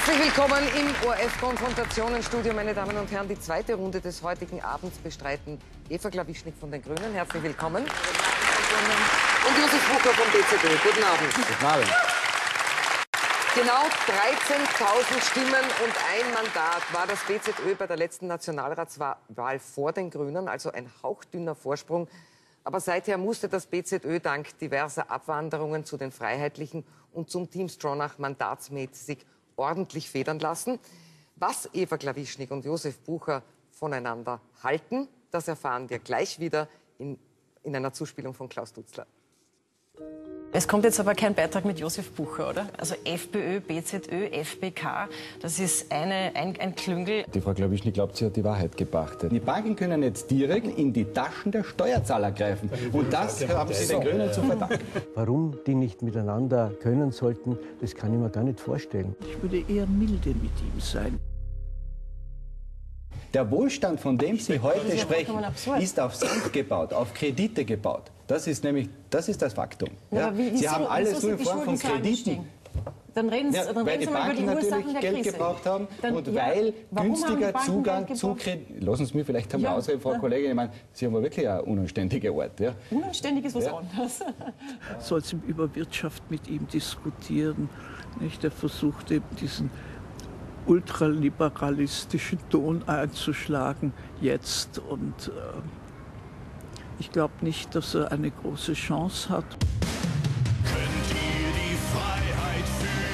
Herzlich willkommen im ORF-Konfrontationenstudio, meine Damen und Herren. Die zweite Runde des heutigen Abends bestreiten Eva Klawischnik von den Grünen. Herzlich willkommen. Und Josef Bucher vom BZÖ. Guten Abend. Guten Abend. Genau 13.000 Stimmen und ein Mandat war das BZÖ bei der letzten Nationalratswahl vor den Grünen, also ein hauchdünner Vorsprung. Aber seither musste das BZÖ dank diverser Abwanderungen zu den Freiheitlichen und zum Team Stronach mandatsmäßig ordentlich federn lassen. Was Eva Klawischnik und Josef Bucher voneinander halten, das erfahren wir gleich wieder in einer Zuspielung von Klaus Dutzler. Es kommt jetzt aber kein Beitrag mit Josef Bucher, oder? Also FPÖ, BZÖ, FPK, das ist ein Klüngel. Die Frau Klawischnik glaubt, sie hat die Wahrheit gepachtet. Die Banken können jetzt direkt in die Taschen der Steuerzahler greifen. Und das haben sie den Grünen zu verdanken. Warum die nicht miteinander können sollten, das kann ich mir gar nicht vorstellen. Ich würde eher milde mit ihm sein. Der Wohlstand, von dem Sie heute sprechen, ist auf Sand gebaut, auf Kredite gebaut. Das ist das Faktum. Ja, Sie haben alles nur in Form von Krediten. Dann reden Sie, weil die Banken natürlich Geld gebraucht haben und weil günstiger Zugang zu Krediten. Lassen Sie mich vielleicht einmal ausreden, Frau Kollegin. Ich meine, Sie haben wirklich eine unanständige Art. Ja? Unanständig ist was anderes. Soll sie über Wirtschaft mit ihm diskutieren? Nicht? Er versucht eben diesen ultraliberalistischen Ton einzuschlagen jetzt. Und ich glaube nicht, dass er eine große Chance hat. Könnt ihr die Freiheit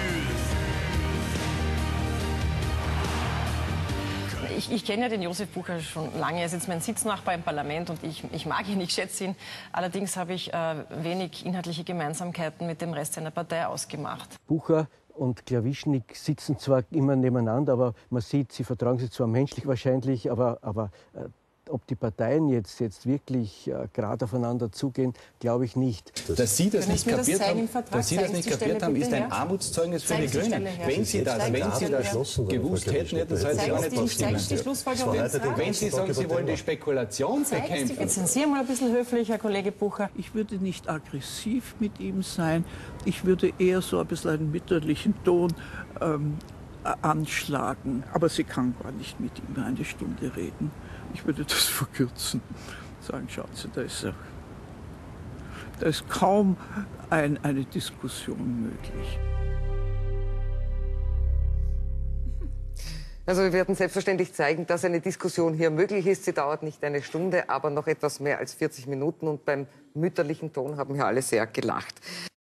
fühlen? Ich kenne ja den Josef Bucher schon lange. Er ist jetzt mein Sitznachbar im Parlament und ich mag ihn, ich schätze ihn. Allerdings habe ich wenig inhaltliche Gemeinsamkeiten mit dem Rest seiner Partei ausgemacht. Bucher und Klawischnik sitzen zwar immer nebeneinander, aber man sieht, sie vertragen sich zwar menschlich wahrscheinlich, aber ob die Parteien jetzt wirklich gerade aufeinander zugehen, glaube ich nicht. Dass Sie das nicht kapiert haben, ist ein Armutszeugnis für die Grünen. Wenn Sie das gewusst hätten, hätten Sie heute auch nicht zustimmen. Wenn Sie sagen, Sie wollen die Spekulation bekämpfen. Jetzt sind Sie mal ein bisschen höflich, Herr Kollege Bucher. Ich würde nicht aggressiv mit ihm sein. Ich würde eher so ein bisschen einen mütterlichen Ton anschlagen. Aber sie kann gar nicht mit ihm eine Stunde reden. Ich würde das verkürzen. Sagen, schauen Sie, da ist kaum eine Diskussion möglich. Also wir werden selbstverständlich zeigen, dass eine Diskussion hier möglich ist. Sie dauert nicht eine Stunde, aber noch etwas mehr als 40 Minuten. Und beim mütterlichen Ton haben hier alle sehr gelacht.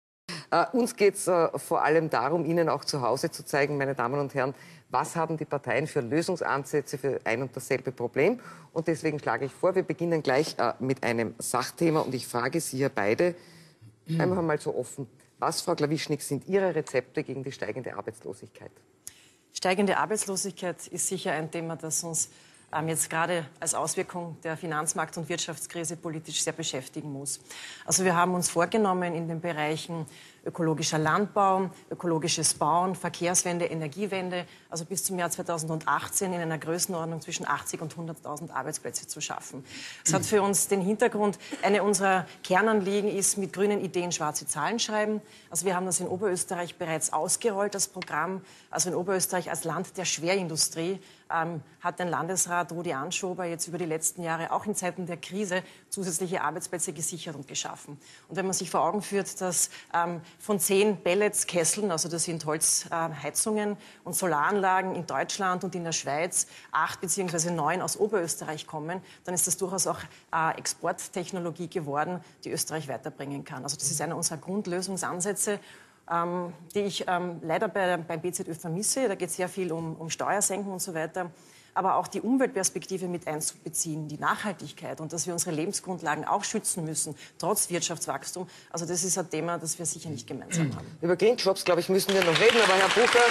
Uns geht es vor allem darum, Ihnen auch zu Hause zu zeigen, meine Damen und Herren, was haben die Parteien für Lösungsansätze für ein und dasselbe Problem. Und deswegen schlage ich vor, wir beginnen gleich mit einem Sachthema. Und ich frage Sie hier beide einfach mal so offen. Was, Frau Klawischnik, sind Ihre Rezepte gegen die steigende Arbeitslosigkeit? Steigende Arbeitslosigkeit ist sicher ein Thema, das uns jetzt gerade als Auswirkung der Finanzmarkt- und Wirtschaftskrise politisch sehr beschäftigen muss. Also wir haben uns vorgenommen, in den Bereichen ökologischer Landbau, ökologisches Bauen, Verkehrswende, Energiewende, also bis zum Jahr 2018 in einer Größenordnung zwischen 80.000 und 100.000 Arbeitsplätze zu schaffen. Das hat für uns den Hintergrund, eine unserer Kernanliegen ist, mit grünen Ideen schwarze Zahlen schreiben. Also wir haben das in Oberösterreich bereits ausgerollt, das Programm. Also in Oberösterreich als Land der Schwerindustrie hat ein Landesrat, Rudi Anschober, jetzt über die letzten Jahre auch in Zeiten der Krise zusätzliche Arbeitsplätze gesichert und geschaffen. Und wenn man sich vor Augen führt, dass von 10 Pelletskesseln, also das sind Holzheizungen und Solaranlagen in Deutschland und in der Schweiz, 8 bzw. 9 aus Oberösterreich kommen, dann ist das durchaus auch Exporttechnologie geworden, die Österreich weiterbringen kann. Also das ist einer unserer Grundlösungsansätze, die ich leider beim BZÖ vermisse. Da geht es sehr viel um Steuersenken und so weiter. Aber auch die Umweltperspektive mit einzubeziehen, die Nachhaltigkeit und dass wir unsere Lebensgrundlagen auch schützen müssen, trotz Wirtschaftswachstum. Also das ist ein Thema, das wir sicher nicht gemeinsam haben. Über Green Jobs, glaube ich, müssen wir noch reden. Aber Herr Bucher,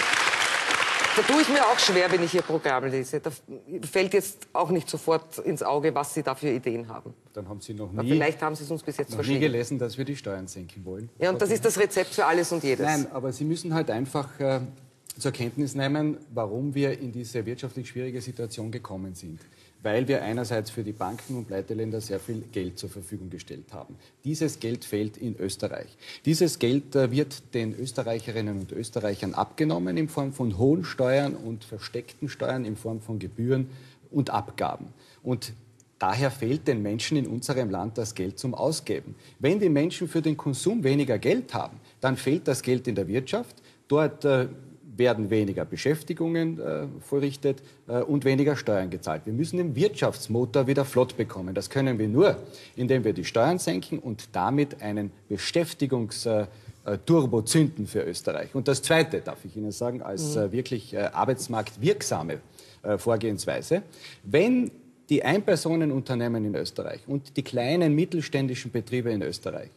da tue ich mir auch schwer, wenn ich Ihr Programm lese. Da fällt jetzt auch nicht sofort ins Auge, was Sie da für Ideen haben. Dann haben Sie noch vielleicht haben Sie es uns bis jetzt nie gelesen, dass wir die Steuern senken wollen. Ja, und das ist das Rezept für alles und jedes. Nein, aber Sie müssen halt einfach zur Kenntnis nehmen, warum wir in diese wirtschaftlich schwierige Situation gekommen sind. Weil wir einerseits für die Banken und Pleiteländer sehr viel Geld zur Verfügung gestellt haben. Dieses Geld fehlt in Österreich. Dieses Geld wird den Österreicherinnen und Österreichern abgenommen in Form von hohen Steuern und versteckten Steuern in Form von Gebühren und Abgaben. Und daher fehlt den Menschen in unserem Land das Geld zum Ausgeben. Wenn die Menschen für den Konsum weniger Geld haben, dann fehlt das Geld in der Wirtschaft. Dort werden weniger Beschäftigungen verrichtet und weniger Steuern gezahlt. Wir müssen den Wirtschaftsmotor wieder flott bekommen. Das können wir nur, indem wir die Steuern senken und damit einen Beschäftigungsturbo zünden für Österreich. Und das Zweite, darf ich Ihnen sagen, als wirklich arbeitsmarktwirksame Vorgehensweise, wenn die Einpersonenunternehmen in Österreich und die kleinen mittelständischen Betriebe in Österreich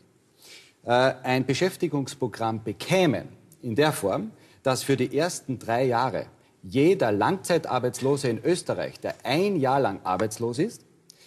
ein Beschäftigungsprogramm bekämen in der Form, dass für die ersten 3 Jahre jeder Langzeitarbeitslose in Österreich, der 1 Jahr lang arbeitslos ist,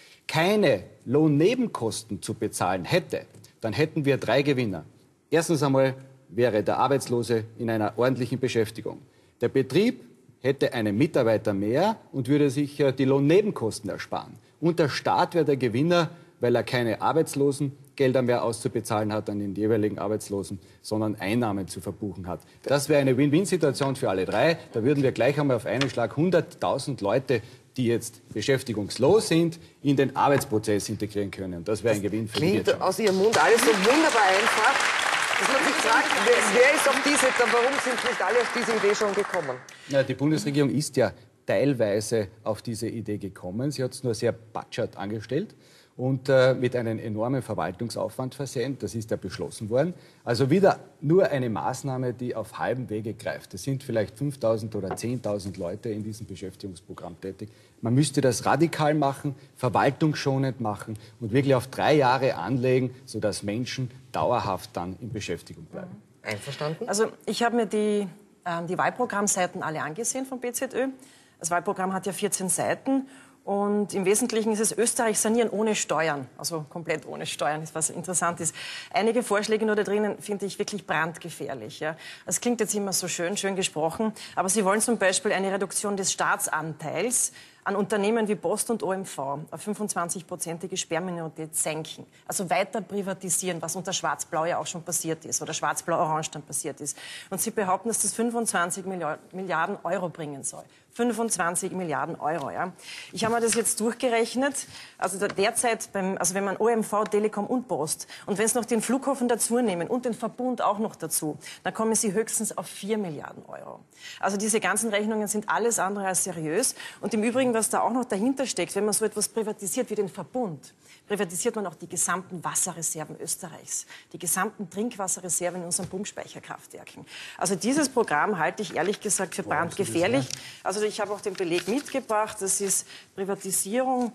keine Lohnnebenkosten zu bezahlen hätte, dann hätten wir 3 Gewinner. Erstens einmal wäre der Arbeitslose in einer ordentlichen Beschäftigung. Der Betrieb hätte einen Mitarbeiter mehr und würde sich die Lohnnebenkosten ersparen. Und der Staat wäre der Gewinner, weil er keine Arbeitslosengelder mehr auszubezahlen hat an den jeweiligen Arbeitslosen, sondern Einnahmen zu verbuchen hat. Das wäre eine Win-Win-Situation für alle 3. Da würden wir gleich einmal auf einen Schlag 100.000 Leute, die jetzt beschäftigungslos sind, in den Arbeitsprozess integrieren können. Das wäre ein Gewinn für die Wirtschaft. Klingt aus Ihrem Mund alles so wunderbar einfach, dass man sich fragt, wer ist auf warum sind nicht alle auf diese Idee schon gekommen? Ja, die Bundesregierung ist ja teilweise auf diese Idee gekommen. Sie hat es nur sehr batschert angestellt und mit einem enormen Verwaltungsaufwand versehen. Das ist ja beschlossen worden. Also wieder nur eine Maßnahme, die auf halbem Wege greift. Es sind vielleicht 5.000 oder 10.000 Leute in diesem Beschäftigungsprogramm tätig. Man müsste das radikal machen, verwaltungsschonend machen und wirklich auf 3 Jahre anlegen, sodass Menschen dauerhaft dann in Beschäftigung bleiben. Einverstanden? Also ich habe mir die Wahlprogrammseiten alle angesehen vom BZÖ. Das Wahlprogramm hat ja 14 Seiten. Und im Wesentlichen ist es Österreich sanieren ohne Steuern, also komplett ohne Steuern, ist was interessant ist. Einige Vorschläge nur da drinnen finde ich wirklich brandgefährlich. Ja. Das klingt jetzt immer so schön gesprochen, aber Sie wollen zum Beispiel eine Reduktion des Staatsanteils an Unternehmen wie Post und OMV auf 25-prozentige Sperrminorität senken. Also weiter privatisieren, was unter Schwarz-Blau ja auch schon passiert ist oder Schwarz-Blau-Orange dann passiert ist. Und Sie behaupten, dass das 25 Milliarden Euro bringen soll. 25 Milliarden Euro, ja. Ich habe mir das jetzt durchgerechnet. Also derzeit, wenn man OMV, Telekom und Post und wenn es noch den Flughafen dazu nehmen und den Verbund auch noch dazu, dann kommen Sie höchstens auf 4 Milliarden Euro. Also diese ganzen Rechnungen sind alles andere als seriös. Und im Übrigen, was da auch noch dahinter steckt, wenn man so etwas privatisiert wie den Verbund, privatisiert man auch die gesamten Wasserreserven Österreichs, die gesamten Trinkwasserreserven in unseren Pumpspeicherkraftwerken. Also dieses Programm halte ich ehrlich gesagt für brandgefährlich. Also ich habe auch den Beleg mitgebracht. Das ist Privatisierung,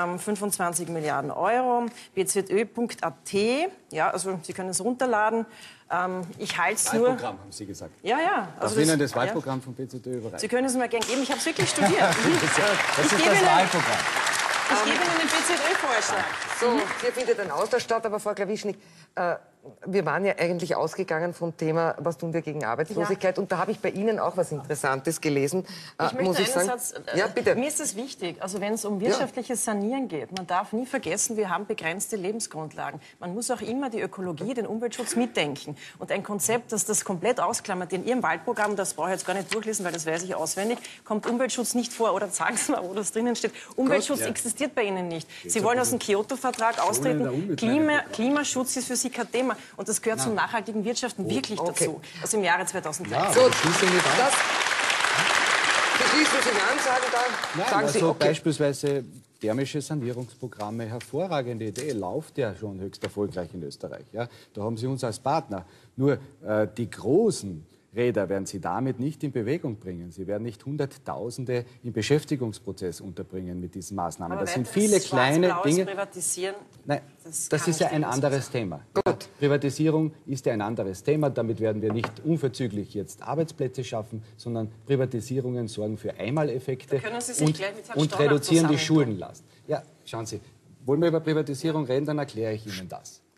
25 Milliarden Euro, bzö.at. Ja, also Sie können es runterladen. Ich halte es nur... Wahlprogramm, haben Sie gesagt. Ja, ja. Also darf Ihnen das Wahlprogramm vom BZÖ überreichen? Sie können es mir gerne geben. Ich habe es wirklich studiert. Das ist das Wahlprogramm. Ich gebe Ihnen den BZÖ-Vorschlag. So, hier findet ein Austausch statt, aber Frau Klawischnik, wir waren ja eigentlich ausgegangen vom Thema, was tun wir gegen Arbeitslosigkeit? Ja. Und da habe ich bei Ihnen auch was Interessantes gelesen. Ich möchte einen Satz, ja, bitte. Mir ist es wichtig, also wenn es um wirtschaftliches Sanieren geht, man darf nie vergessen, wir haben begrenzte Lebensgrundlagen. Man muss auch immer die Ökologie, den Umweltschutz mitdenken. Und ein Konzept, das das komplett ausklammert, in Ihrem Wahlprogramm, das brauche ich jetzt gar nicht durchlesen, weil das weiß ich auswendig, kommt Umweltschutz nicht vor. Oder sagen Sie mal, wo das drinnen steht. Umweltschutz existiert bei Ihnen nicht. Sie wollen aus dem Kyoto-Vertrag austreten. Klimaschutz ist für Sie kein Thema. Und das gehört zum nachhaltigen Wirtschaften wirklich dazu. Also im Jahre 2013. Ja, so, beschließen Sie an, sagen Sie, okay. Beispielsweise thermische Sanierungsprogramme, hervorragende Idee, läuft ja schon höchst erfolgreich in Österreich. Ja? Da haben Sie uns als Partner. Nur die großen Räder werden Sie damit nicht in Bewegung bringen. Sie werden nicht Hunderttausende im Beschäftigungsprozess unterbringen mit diesen Maßnahmen. Aber das sind viele kleine Dinge. Privatisieren, nein, das ist ja ein anderes Thema. Gut. Privatisierung ist ja ein anderes Thema. Damit werden wir nicht unverzüglich jetzt Arbeitsplätze schaffen, sondern Privatisierungen sorgen für Einmaleffekte und reduzieren die Schuldenlast. Ja, schauen Sie, wollen wir über Privatisierung reden, dann erkläre ich Ihnen das.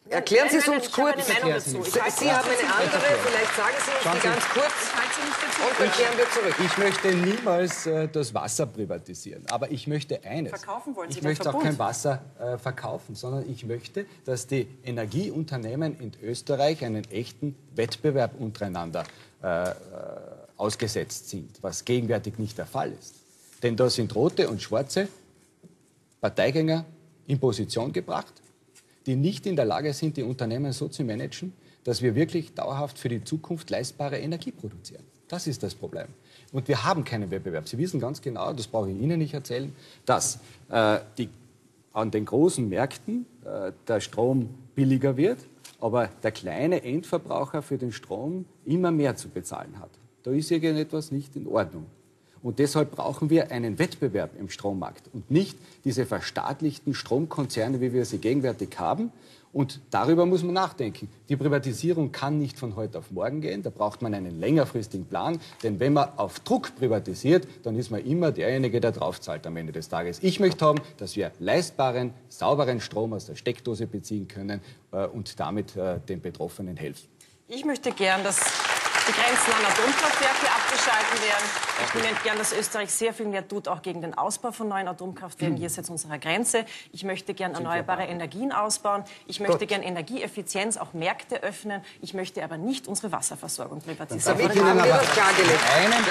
Erklären Sie es uns Ich habe kurz. eine Meinung dazu. Sie haben eine andere, vielleicht sagen Sie uns die ganz kurz und dann kehren wir zurück. Ich möchte niemals das Wasser privatisieren, aber ich möchte eines. Verkaufen wollen Sie ich den möchte auch Verbund? kein Wasser verkaufen, sondern ich möchte, dass die Energieunternehmen in Österreich einen echten Wettbewerb untereinander ausgesetzt sind, was gegenwärtig nicht der Fall ist. Denn da sind rote und schwarze Parteigänger in Position gebracht, die nicht in der Lage sind, die Unternehmen so zu managen, dass wir wirklich dauerhaft für die Zukunft leistbare Energie produzieren. Das ist das Problem. Und wir haben keinen Wettbewerb. Sie wissen ganz genau, das brauche ich Ihnen nicht erzählen, dass an den großen Märkten der Strom billiger wird, aber der kleine Endverbraucher für den Strom immer mehr zu bezahlen hat. Da ist irgendetwas nicht in Ordnung. Und deshalb brauchen wir einen Wettbewerb im Strommarkt und nicht diese verstaatlichten Stromkonzerne, wie wir sie gegenwärtig haben. Und darüber muss man nachdenken. Die Privatisierung kann nicht von heute auf morgen gehen. Da braucht man einen längerfristigen Plan. Denn wenn man auf Druck privatisiert, dann ist man immer derjenige, der draufzahlt am Ende des Tages. Ich möchte haben, dass wir leistbaren, sauberen Strom aus der Steckdose beziehen können und damit den Betroffenen helfen. Ich möchte gern, dass die Grenzen an Atomkraftwerke abgeschaltet werden. Ich möchte gern, dass Österreich sehr viel mehr tut, auch gegen den Ausbau von neuen Atomkraftwerken jenseits unserer Grenze. Ich möchte gern erneuerbare Energien ausbauen. Ich möchte gern Energieeffizienz, auch Märkte öffnen. Ich möchte aber nicht unsere Wasserversorgung privatisieren. Damit haben wir das klargelegt.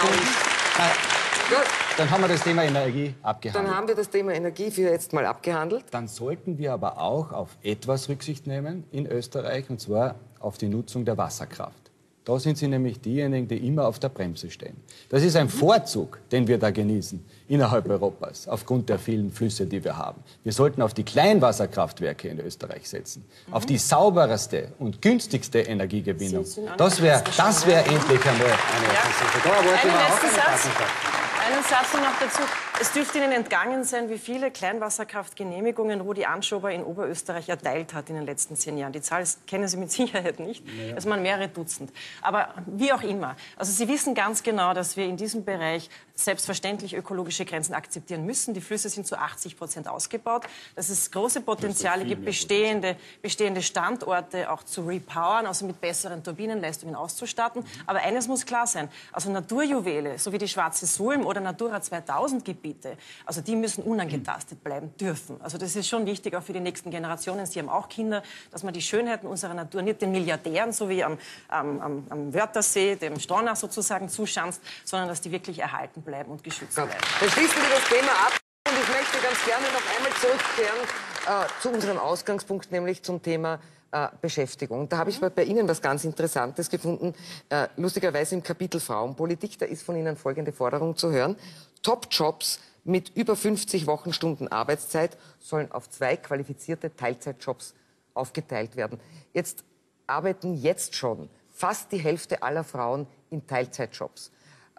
Dann haben wir das Thema Energie abgehandelt. Dann haben wir das Thema Energie für jetzt mal abgehandelt. Dann sollten wir aber auch auf etwas Rücksicht nehmen in Österreich, und zwar auf die Nutzung der Wasserkraft. Da sind sie nämlich diejenigen, die immer auf der Bremse stehen. Das ist ein Vorzug, den wir da genießen innerhalb Europas, aufgrund der vielen Flüsse, die wir haben. Wir sollten auf die Kleinwasserkraftwerke in Österreich setzen, auf die sauberste und günstigste Energiegewinnung. Das wäre endlich einmal eine Offensive. Einen Satz noch dazu. Es dürfte Ihnen entgangen sein, wie viele Kleinwasserkraftgenehmigungen Rudi Anschober in Oberösterreich erteilt hat in den letzten 10 Jahren. Die Zahl kennen Sie mit Sicherheit nicht. Es waren mehrere Dutzend. Aber wie auch immer. Also Sie wissen ganz genau, dass wir in diesem Bereich selbstverständlich ökologische Grenzen akzeptieren müssen. Die Flüsse sind zu 80% ausgebaut. Dass es große Potenziale gibt, bestehende Standorte auch zu repowern, also mit besseren Turbinenleistungen auszustatten. Aber eines muss klar sein. Also Naturjuwele, so wie die Schwarze Sulm oder Natura 2000 Gebiete, also die müssen unangetastet bleiben dürfen. Also das ist schon wichtig, auch für die nächsten Generationen. Sie haben auch Kinder, dass man die Schönheiten unserer Natur nicht den Milliardären, so wie am Wörthersee, dem Stronach sozusagen zuschanzt, sondern dass die wirklich erhalten bleiben und geschützt bleiben. Dann schließen wir das Thema ab und ich möchte ganz gerne noch einmal zurückkehren zu unserem Ausgangspunkt, nämlich zum Thema Beschäftigung. Da habe ich bei Ihnen was ganz Interessantes gefunden, lustigerweise im Kapitel Frauenpolitik. Da ist von Ihnen folgende Forderung zu hören. Top-Jobs mit über 50 Wochenstunden Arbeitszeit sollen auf 2 qualifizierte Teilzeitjobs aufgeteilt werden. Jetzt arbeiten jetzt schon fast die Hälfte aller Frauen in Teilzeitjobs.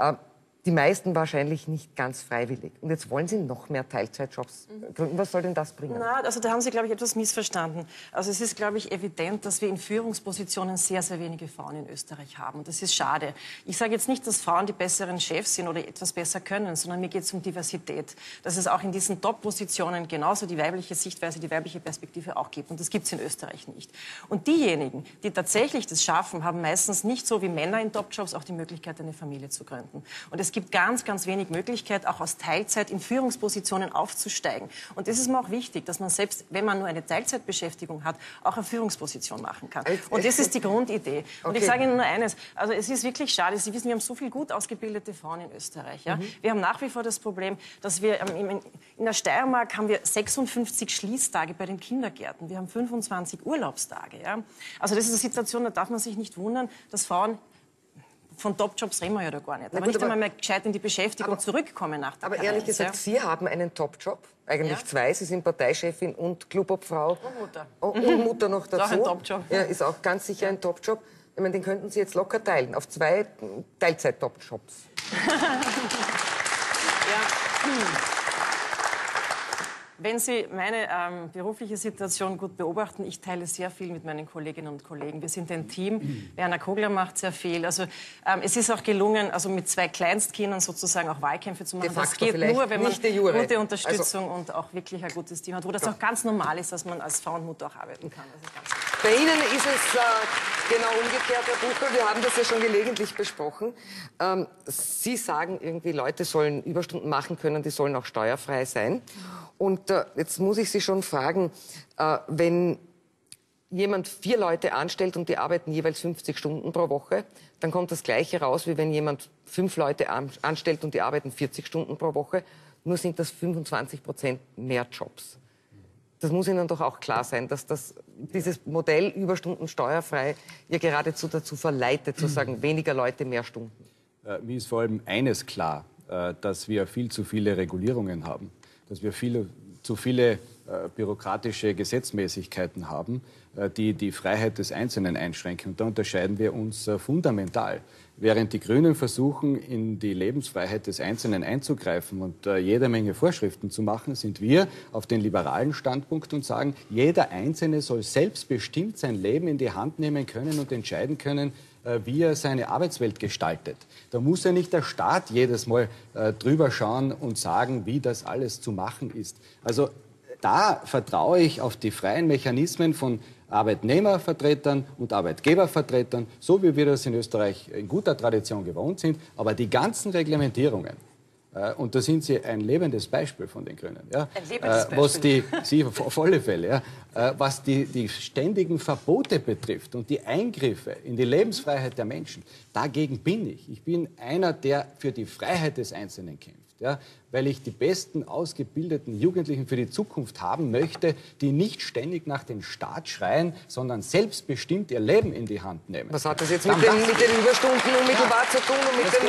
Die meisten wahrscheinlich nicht ganz freiwillig. Und jetzt wollen Sie noch mehr Teilzeitjobs gründen. Was soll denn das bringen? Na, also da haben Sie, glaube ich, etwas missverstanden. Also es ist, glaube ich, evident, dass wir in Führungspositionen sehr, sehr wenige Frauen in Österreich haben. Und das ist schade. Ich sage jetzt nicht, dass Frauen die besseren Chefs sind oder etwas besser können, sondern mir geht es um Diversität. Dass es auch in diesen Top-Positionen genauso die weibliche Sichtweise, die weibliche Perspektive auch gibt. Und das gibt es in Österreich nicht. Und diejenigen, die tatsächlich das schaffen, haben meistens nicht so wie Männer in Top-Jobs auch die Möglichkeit, eine Familie zu gründen. Und es gibt ganz, ganz wenig Möglichkeit, auch aus Teilzeit in Führungspositionen aufzusteigen. Und das ist mir auch wichtig, dass man selbst, wenn man nur eine Teilzeitbeschäftigung hat, auch eine Führungsposition machen kann. Und das ist die Grundidee. Und ich sage Ihnen nur eines, also es ist wirklich schade, Sie wissen, wir haben so viel gut ausgebildete Frauen in Österreich. Ja? Wir haben nach wie vor das Problem, dass wir in der Steiermark haben wir 56 Schließtage bei den Kindergärten. Wir haben 25 Urlaubstage. Ja? Also das ist eine Situation, da darf man sich nicht wundern, dass Frauen von Top-Jobs reden wir ja da gar nicht. Aber nicht einmal mehr gescheit in die Beschäftigung zurückkommen nach der Aber Karenz, ehrlich gesagt, Sie haben einen Top-Job. Eigentlich 2. Sie sind Parteichefin und Clubobfrau. Und Mutter. Und Mutter noch dazu. Ist auch ein Top-Job. Ja, ist auch ganz sicher ein Top-Job. Ich meine, den könnten Sie jetzt locker teilen auf 2 Teilzeit-Top-Jobs. Wenn Sie meine berufliche Situation gut beobachten, ich teile sehr viel mit meinen Kolleginnen und Kollegen. Wir sind ein Team. Werner Kogler macht sehr viel. Also es ist auch gelungen, also mit 2 Kleinstkindern sozusagen auch Wahlkämpfe zu machen. Das geht nur, wenn man gute Unterstützung und auch wirklich ein gutes Team hat, wo das auch ganz normal ist, dass man als Frau und Mutter auch arbeiten kann. Das ist ganz Bei Ihnen ist es genau umgekehrt, Herr Buchel. Wir haben das ja schon gelegentlich besprochen. Sie sagen irgendwie, Leute sollen Überstunden machen können, die sollen auch steuerfrei sein. Und jetzt muss ich Sie schon fragen, wenn jemand 4 Leute anstellt und die arbeiten jeweils 50 Stunden pro Woche, dann kommt das Gleiche raus, wie wenn jemand 5 Leute anstellt und die arbeiten 40 Stunden pro Woche. Nur sind das 25% mehr Jobs. Das muss Ihnen doch auch klar sein, dass dieses Modell Überstunden steuerfrei ja geradezu dazu verleitet, zu sagen, weniger Leute, mehr Stunden. Mir ist vor allem eines klar, dass wir viel zu viele Regulierungen haben, dass wir zu viele bürokratische Gesetzmäßigkeiten haben, die die Freiheit des Einzelnen einschränken. Und da unterscheiden wir uns fundamental. Während die Grünen versuchen, in die Lebensfreiheit des Einzelnen einzugreifen und jede Menge Vorschriften zu machen, sind wir auf den liberalen Standpunkt und sagen, jeder Einzelne soll selbstbestimmt sein Leben in die Hand nehmen können und entscheiden können, wie er seine Arbeitswelt gestaltet. Da muss ja nicht der Staat jedes Mal drüber schauen und sagen, wie das alles zu machen ist. Also da vertraue ich auf die freien Mechanismen von Arbeitnehmervertretern und Arbeitgebervertretern, so wie wir das in Österreich in guter Tradition gewohnt sind. Aber die ganzen Reglementierungen, und da sind Sie ein lebendes Beispiel von den Grünen. Ja, ein lebendes Beispiel. Sie auf alle Fälle, ja, was die ständigen Verbote betrifft und die Eingriffe in die Lebensfreiheit der Menschen, dagegen bin ich. Ich bin einer, der für die Freiheit des Einzelnen kämpft. Ja, weil ich die besten ausgebildeten Jugendlichen für die Zukunft haben möchte, die nicht ständig nach dem Staat schreien, sondern selbstbestimmt ihr Leben in die Hand nehmen. Was hat das jetzt mit den Überstunden unmittelbar zu tun? Und mit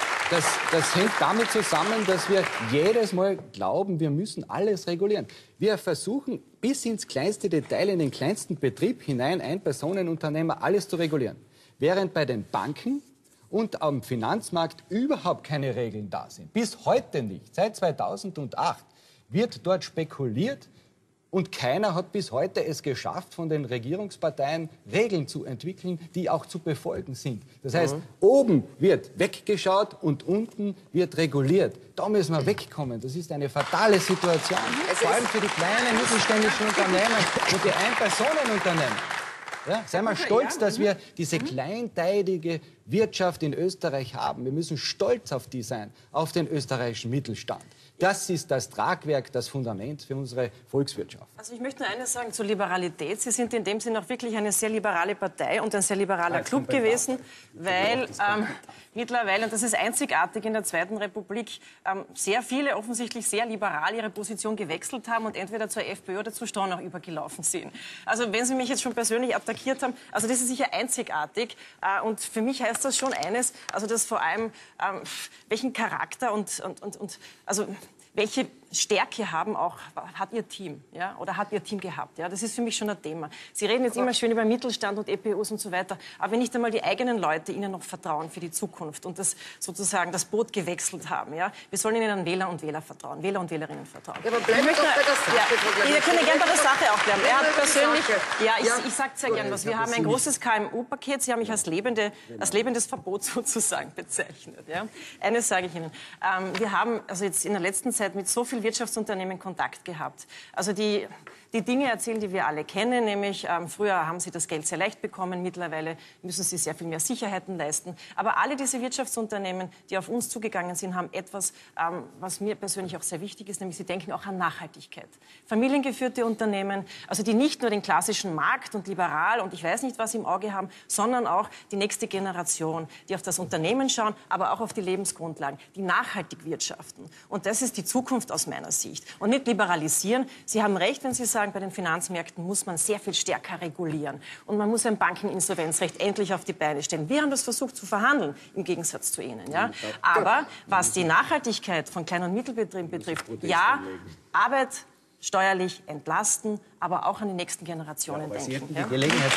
das hängt damit zusammen, dass wir jedes Mal glauben, wir müssen alles regulieren. Wir versuchen bis ins kleinste Detail, in den kleinsten Betrieb hinein, Ein-Personen-Unternehmer, alles zu regulieren. Während bei den Banken und am Finanzmarkt überhaupt keine Regeln da sind. Bis heute nicht. Seit 2008 wird dort spekuliert und keiner hat bis heute es geschafft, von den Regierungsparteien Regeln zu entwickeln, die auch zu befolgen sind. Das heißt, oben wird weggeschaut und unten wird reguliert. Da müssen wir wegkommen. Das ist eine fatale Situation, vor allem für die kleinen mittelständischen Unternehmen und die Ein-Personen-Unternehmen. Ja, seien wir stolz, dass wir diese kleinteilige Wirtschaft in Österreich haben. Wir müssen stolz auf die sein, auf den österreichischen Mittelstand. Das ist das Tragwerk, das Fundament für unsere Volkswirtschaft. Also ich möchte nur eines sagen zur Liberalität. Sie sind in dem Sinne auch wirklich eine sehr liberale Partei und ein sehr liberaler Club gewesen, weil mittlerweile, und das ist einzigartig in der Zweiten Republik, sehr viele offensichtlich sehr liberal ihre Position gewechselt haben und entweder zur FPÖ oder zur Stronach übergelaufen sind. Also wenn Sie mich jetzt schon persönlich attackiert haben, also das ist sicher einzigartig und für mich heißt das schon eines, also dass vor allem welchen Charakter und also welche Stärke hat Ihr Team, ja, oder hat Ihr Team gehabt, ja, das ist für mich schon ein Thema. Sie reden jetzt immer schön über Mittelstand und EPUs und so weiter, aber wenn nicht einmal die eigenen Leute Ihnen noch vertrauen für die Zukunft und das sozusagen das Boot gewechselt haben, ja, wir sollen Ihnen an Wähler und Wähler vertrauen, Wähler und Wählerinnen vertrauen. Ja, aber bleiben wir doch bei der Sache. Wir können gerne bei der Sache auch bleiben. Er hat persönlich, ich sage sehr gern was, wir haben ein großes KMU-Paket, Sie haben mich als lebendes Verbot sozusagen bezeichnet, ja. Eines sage ich Ihnen, wir haben also jetzt in der letzten Zeit mit so vielen Wirtschaftsunternehmen Kontakt gehabt. Also die Dinge erzählen, die wir alle kennen, nämlich früher haben sie das Geld sehr leicht bekommen, mittlerweile müssen sie sehr viel mehr Sicherheiten leisten. Aber alle diese Wirtschaftsunternehmen, die auf uns zugegangen sind, haben etwas, was mir persönlich auch sehr wichtig ist, nämlich sie denken auch an Nachhaltigkeit. Familiengeführte Unternehmen, also die nicht nur den klassischen Markt und liberal und ich weiß nicht was im Auge haben, sondern auch die nächste Generation, die auf das Unternehmen schauen, aber auch auf die Lebensgrundlagen, die nachhaltig wirtschaften. Und das ist die Zukunft aus meiner Sicht. Und nicht liberalisieren. Sie haben recht, wenn Sie sagen, bei den Finanzmärkten muss man sehr viel stärker regulieren. Und man muss ein Bankeninsolvenzrecht endlich auf die Beine stellen. Wir haben das versucht zu verhandeln, im Gegensatz zu Ihnen. Ja? Aber was die Nachhaltigkeit von Klein- und Mittelbetrieben betrifft, ja, Arbeit steuerlich entlasten, aber auch an die nächsten Generationen denken. Sie hätten die Gelegenheit,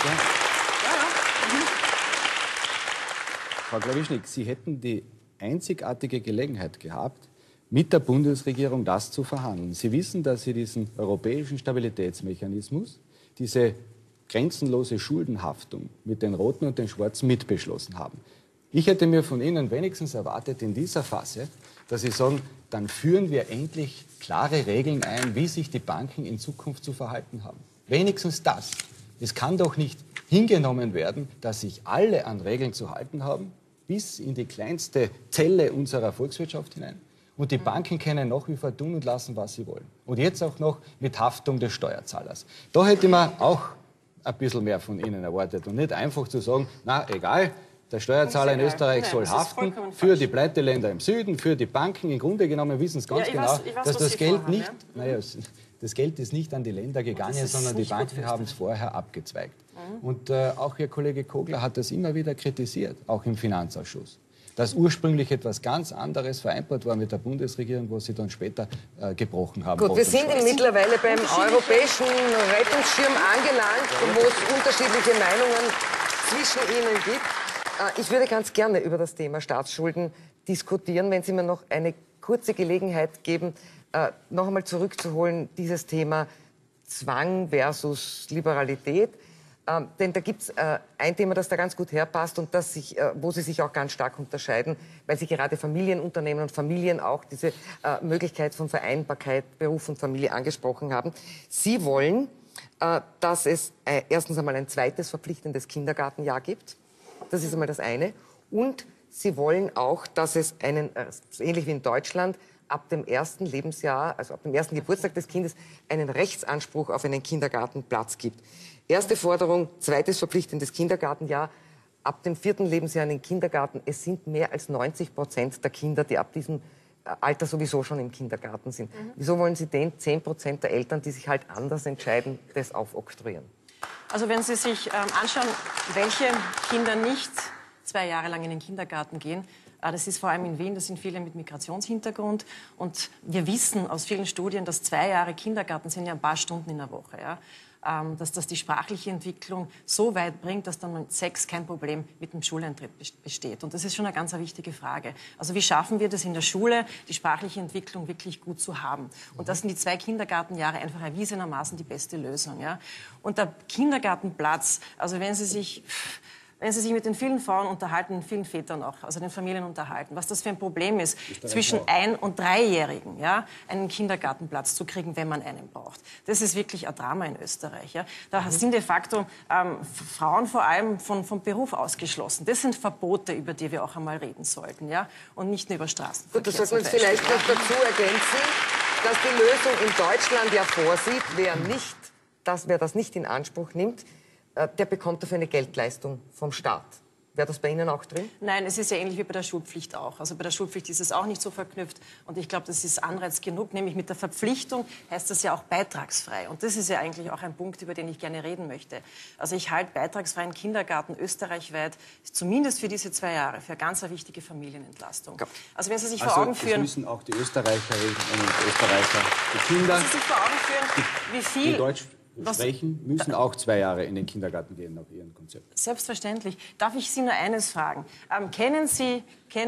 Frau Klawischnik, Sie hätten die einzigartige Gelegenheit gehabt, mit der Bundesregierung das zu verhandeln. Sie wissen, dass Sie diesen europäischen Stabilitätsmechanismus, diese grenzenlose Schuldenhaftung mit den Roten und den Schwarzen mitbeschlossen haben. Ich hätte mir von Ihnen wenigstens erwartet in dieser Phase, dass Sie sagen, dann führen wir endlich klare Regeln ein, wie sich die Banken in Zukunft zu verhalten haben. Wenigstens das. Es kann doch nicht hingenommen werden, dass sich alle an Regeln zu halten haben, bis in die kleinste Zelle unserer Volkswirtschaft hinein. Und die Banken können nach wie vor tun und lassen, was sie wollen. Und jetzt auch noch mit Haftung des Steuerzahlers. Da hätte man auch ein bisschen mehr von Ihnen erwartet und nicht einfach zu sagen, na egal, der Steuerzahler in Österreich soll haften für die Pleiteländer im Süden, für die Banken. Im Grunde genommen wissen Sie ganz genau, dass das Geld nicht, das Geld ist nicht an die Länder gegangen, sondern die Banken haben es vorher abgezweigt. Und auch Ihr Kollege Kogler hat das immer wieder kritisiert, auch im Finanzausschuss, dass ursprünglich etwas ganz anderes vereinbart war mit der Bundesregierung, was sie dann später gebrochen haben. Gut, wir sind mittlerweile beim europäischen Rettungsschirm angelangt, wo es unterschiedliche Meinungen zwischen Ihnen gibt. Ich würde ganz gerne über das Thema Staatsschulden diskutieren, wenn Sie mir noch eine kurze Gelegenheit geben, noch einmal zurückzuholen, dieses Thema Zwang versus Liberalität. Denn da gibt es ein Thema, das da ganz gut herpasst und wo Sie sich auch ganz stark unterscheiden, weil Sie gerade Familienunternehmen und Familien auch diese Möglichkeit von Vereinbarkeit, Beruf und Familie angesprochen haben. Sie wollen, dass es erstens einmal ein zweites verpflichtendes Kindergartenjahr gibt. Das ist einmal das eine. Und Sie wollen auch, dass es ähnlich wie in Deutschland, ab dem ersten Lebensjahr, also ab dem ersten Geburtstag des Kindes, einen Rechtsanspruch auf einen Kindergartenplatz gibt. Erste Forderung, zweites verpflichtendes Kindergartenjahr. Ab dem 4. Lebensjahr in den Kindergarten. Es sind mehr als 90% der Kinder, die ab diesem Alter sowieso schon im Kindergarten sind. Wieso wollen Sie den 10% der Eltern, die sich halt anders entscheiden, das aufoktroyieren? Also wenn Sie sich anschauen, welche Kinder nicht 2 Jahre lang in den Kindergarten gehen, das ist vor allem in Wien, das sind viele mit Migrationshintergrund. Und wir wissen aus vielen Studien, dass 2 Jahre Kindergarten sind ja ein paar Stunden in der Woche. Ja? Dass das die sprachliche Entwicklung so weit bringt, dass dann mit 6 kein Problem mit dem Schuleintritt besteht. Und das ist schon eine ganz wichtige Frage. Also wie schaffen wir das in der Schule, die sprachliche Entwicklung wirklich gut zu haben? Und das sind die 2 Kindergartenjahre einfach erwiesenermaßen die beste Lösung. Ja? Und der Kindergartenplatz, also wenn Sie sich mit den vielen Frauen unterhalten, vielen Vätern auch, also den Familien unterhalten, was das für ein Problem ist, zwischen 1- und 3-Jährigen, ja, einen Kindergartenplatz zu kriegen, wenn man einen braucht. Das ist wirklich ein Drama in Österreich. Ja. Da sind de facto Frauen vor allem vom Beruf ausgeschlossen. Das sind Verbote, über die wir auch einmal reden sollten, ja, und nicht nur über Straßenverkehr. Gut, das sollten wir uns vielleicht noch dazu ergänzen, dass die Lösung in Deutschland ja vorsieht, wer das nicht in Anspruch nimmt, der bekommt dafür eine Geldleistung vom Staat. Wäre das bei Ihnen auch drin? Nein, es ist ja ähnlich wie bei der Schulpflicht auch. Also bei der Schulpflicht ist es auch nicht so verknüpft. Und ich glaube, das ist Anreiz genug. Nämlich mit der Verpflichtung heißt das ja auch beitragsfrei. Und das ist ja eigentlich auch ein Punkt, über den ich gerne reden möchte. Also ich halte beitragsfreien Kindergarten österreichweit, zumindest für diese 2 Jahre, für eine ganz wichtige Familienentlastung. Ja. Also wenn Sie sich vor Augen führen... müssen auch die Österreicherinnen und Österreicher, die Kinder, wenn Sie sich vor Augen führen, wie viel... Die Deutsch sprechen, müssen auch 2 Jahre in den Kindergarten gehen nach Ihrem Konzept. Selbstverständlich. Darf ich Sie nur eines fragen? Kennen Sie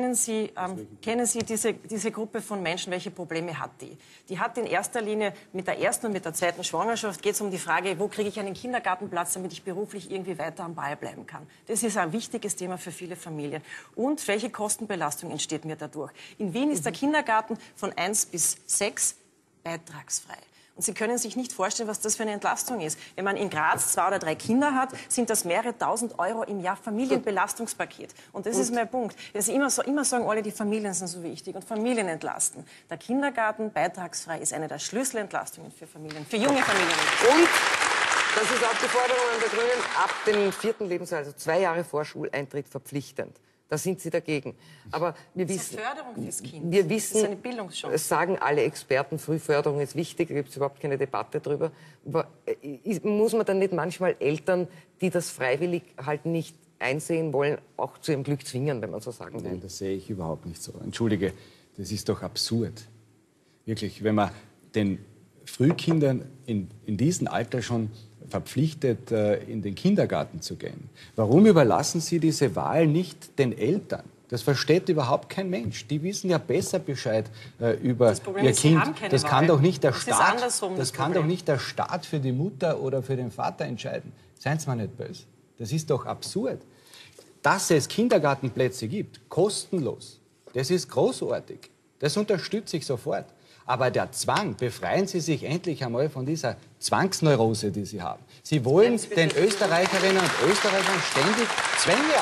diese Gruppe von Menschen, welche Probleme hat die? Die hat in erster Linie mit der ersten und mit der zweiten Schwangerschaft geht es um die Frage, wo kriege ich einen Kindergartenplatz, damit ich beruflich irgendwie weiter am Ball bleiben kann. Das ist ein wichtiges Thema für viele Familien. Und welche Kostenbelastung entsteht mir dadurch? In Wien ist der Kindergarten von 1 bis 6 beitragsfrei. Und Sie können sich nicht vorstellen, was das für eine Entlastung ist. Wenn man in Graz 2 oder 3 Kinder hat, sind das mehrere tausend Euro im Jahr Familienbelastungspaket. Und das ist mein Punkt. Also immer sagen alle, die Familien sind so wichtig und Familien entlasten. Der Kindergarten beitragsfrei ist eine der Schlüsselentlastungen für Familien, für junge Familien. Und das ist auch die Forderung an der Grünen, ab dem 4. Lebensjahr, also 2 Jahre vor Schuleintritt verpflichtend. Da sind Sie dagegen. Aber wir wissen, das ist eine Bildungschance. Es sagen alle Experten, Frühförderung ist wichtig, da gibt es überhaupt keine Debatte drüber. Aber muss man dann nicht manchmal Eltern, die das freiwillig halt nicht einsehen wollen, auch zu ihrem Glück zwingen, wenn man so sagen will? Nein, das sehe ich überhaupt nicht so. Entschuldige, das ist doch absurd. Wirklich, wenn man den Frühkindern in diesem Alter schon verpflichtet, in den Kindergarten zu gehen. Warum überlassen Sie diese Wahl nicht den Eltern? Das versteht überhaupt kein Mensch. Die wissen ja besser Bescheid über ihr Kind. Das kann doch nicht der Staat. Das kann doch nicht der Staat für die Mutter oder für den Vater entscheiden. Seien Sie mal nicht böse. Das ist doch absurd. Dass es Kindergartenplätze gibt, kostenlos, das ist großartig. Das unterstütze ich sofort. Aber der Zwang, befreien Sie sich endlich einmal von dieser Zwangsneurose, die Sie haben. Sie wollen den Österreicherinnen und Österreichern ständig Zwänge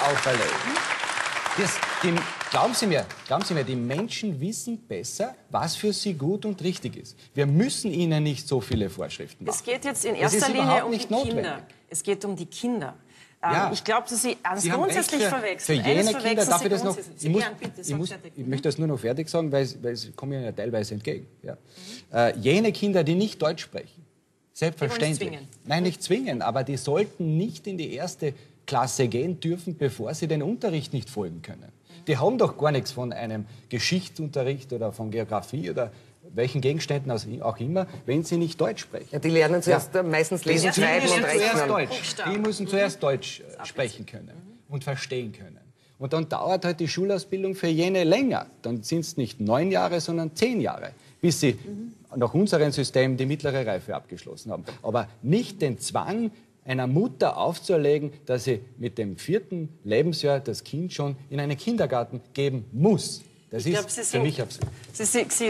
auferlegen. Glauben Sie mir, die Menschen wissen besser, was für sie gut und richtig ist. Wir müssen ihnen nicht so viele Vorschriften machen. Es geht jetzt in erster Linie um die Kinder. Es geht um die Kinder. Ja. Ich glaube, dass Sie grundsätzlich verwechseln. Für jene Kinder, darf ich das noch... Ich möchte das nur noch fertig sagen, weil Sie kommen ja teilweise entgegen. Ja. Jene Kinder, die nicht Deutsch sprechen, selbstverständlich. Nein, nicht zwingen, aber die sollten nicht in die erste Klasse gehen dürfen, bevor sie den Unterricht nicht folgen können. Die haben doch gar nichts von einem Geschichtsunterricht oder von Geografie oder welchen Gegenständen auch immer, wenn sie nicht Deutsch sprechen. Ja, die lernen zuerst meistens lesen, schreiben und rechnen. Die müssen zuerst Deutsch sprechen können und verstehen können. Und dann dauert halt die Schulausbildung für jene länger. Dann sind es nicht 9 Jahre, sondern 10 Jahre, bis sie nach unserem System die mittlere Reife abgeschlossen haben. Aber nicht den Zwang einer Mutter aufzuerlegen, dass sie mit dem 4. Lebensjahr das Kind schon in einen Kindergarten geben muss. Das ist für mich absurd. Sie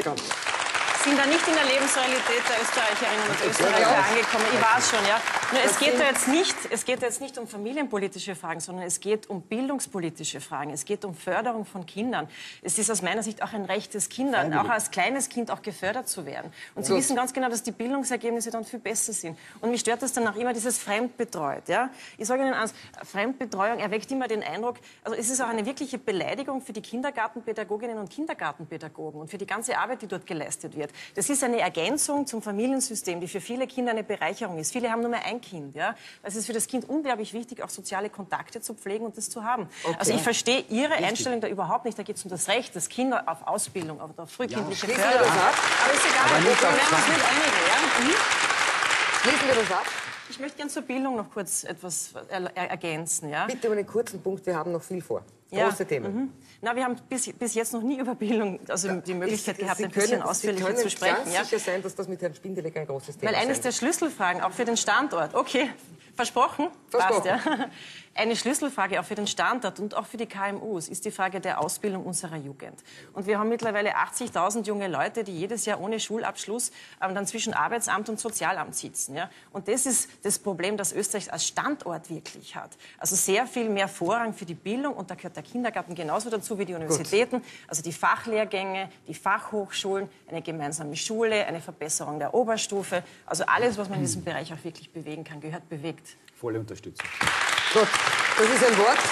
sind da nicht in der Lebensrealität der Österreicherinnen und Österreicher angekommen. Ich weiß schon, ja. Nur es geht da jetzt nicht um familienpolitische Fragen, sondern es geht um bildungspolitische Fragen. Es geht um Förderung von Kindern. Es ist aus meiner Sicht auch ein Recht des Kindes, auch als kleines Kind auch gefördert zu werden. Und Sie wissen ganz genau, dass die Bildungsergebnisse dann viel besser sind. Und mich stört das dann auch immer, dieses Fremdbetreut. Ja? Ich sage Ihnen eins, Fremdbetreuung erweckt immer den Eindruck, also es ist auch eine wirkliche Beleidigung für die Kindergartenpädagoginnen und Kindergartenpädagogen und für die ganze Arbeit, die dort geleistet wird. Das ist eine Ergänzung zum Familiensystem, die für viele Kinder eine Bereicherung ist. Viele haben nur mehr ein Kind. Ja? Es ist für das Kind unglaublich wichtig, auch soziale Kontakte zu pflegen und das zu haben. Okay. Also ich verstehe Ihre Einstellung da überhaupt nicht. Da geht es um das Recht, dass Kinder auf Ausbildung, auf frühkindliche Förderung. Aber ist egal, wir werden uns nicht einigen. Schließen wir das ab? Ich möchte gerne zur Bildung noch kurz etwas ergänzen. Ja? Bitte um einen kurzen Punkt, wir haben noch viel vor. Große Themen. Na, wir haben bis jetzt noch nie über Bildung die Möglichkeit gehabt, ein bisschen ausführlicher zu sprechen. Sie können ganz sicher sein, dass das mit Herrn Spindelegger ein großes Thema ist. Weil eines der Schlüsselfragen, auch für den Standort, okay, versprochen? Passt, ja. Eine Schlüsselfrage auch für den Standort und auch für die KMUs ist die Frage der Ausbildung unserer Jugend. Und wir haben mittlerweile 80.000 junge Leute, die jedes Jahr ohne Schulabschluss dann zwischen Arbeitsamt und Sozialamt sitzen. Ja? Und das ist das Problem, das Österreich als Standort wirklich hat. Also sehr viel mehr Vorrang für die Bildung und da gehört der Kindergarten genauso dazu wie die Universitäten. Also die Fachlehrgänge, die Fachhochschulen, eine gemeinsame Schule, eine Verbesserung der Oberstufe. Also alles, was man in diesem Bereich auch wirklich bewegen kann, gehört bewegt. Volle Unterstützung. Gut, das ist ein Wort.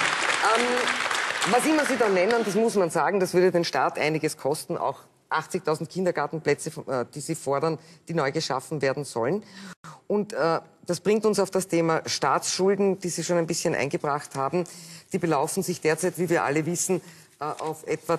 Was immer Sie da nennen, das muss man sagen, das würde den Staat einiges kosten. Auch 80.000 Kindergartenplätze, die Sie fordern, die neu geschaffen werden sollen. Und das bringt uns auf das Thema Staatsschulden, die Sie schon ein bisschen eingebracht haben. Die belaufen sich derzeit, wie wir alle wissen, auf etwa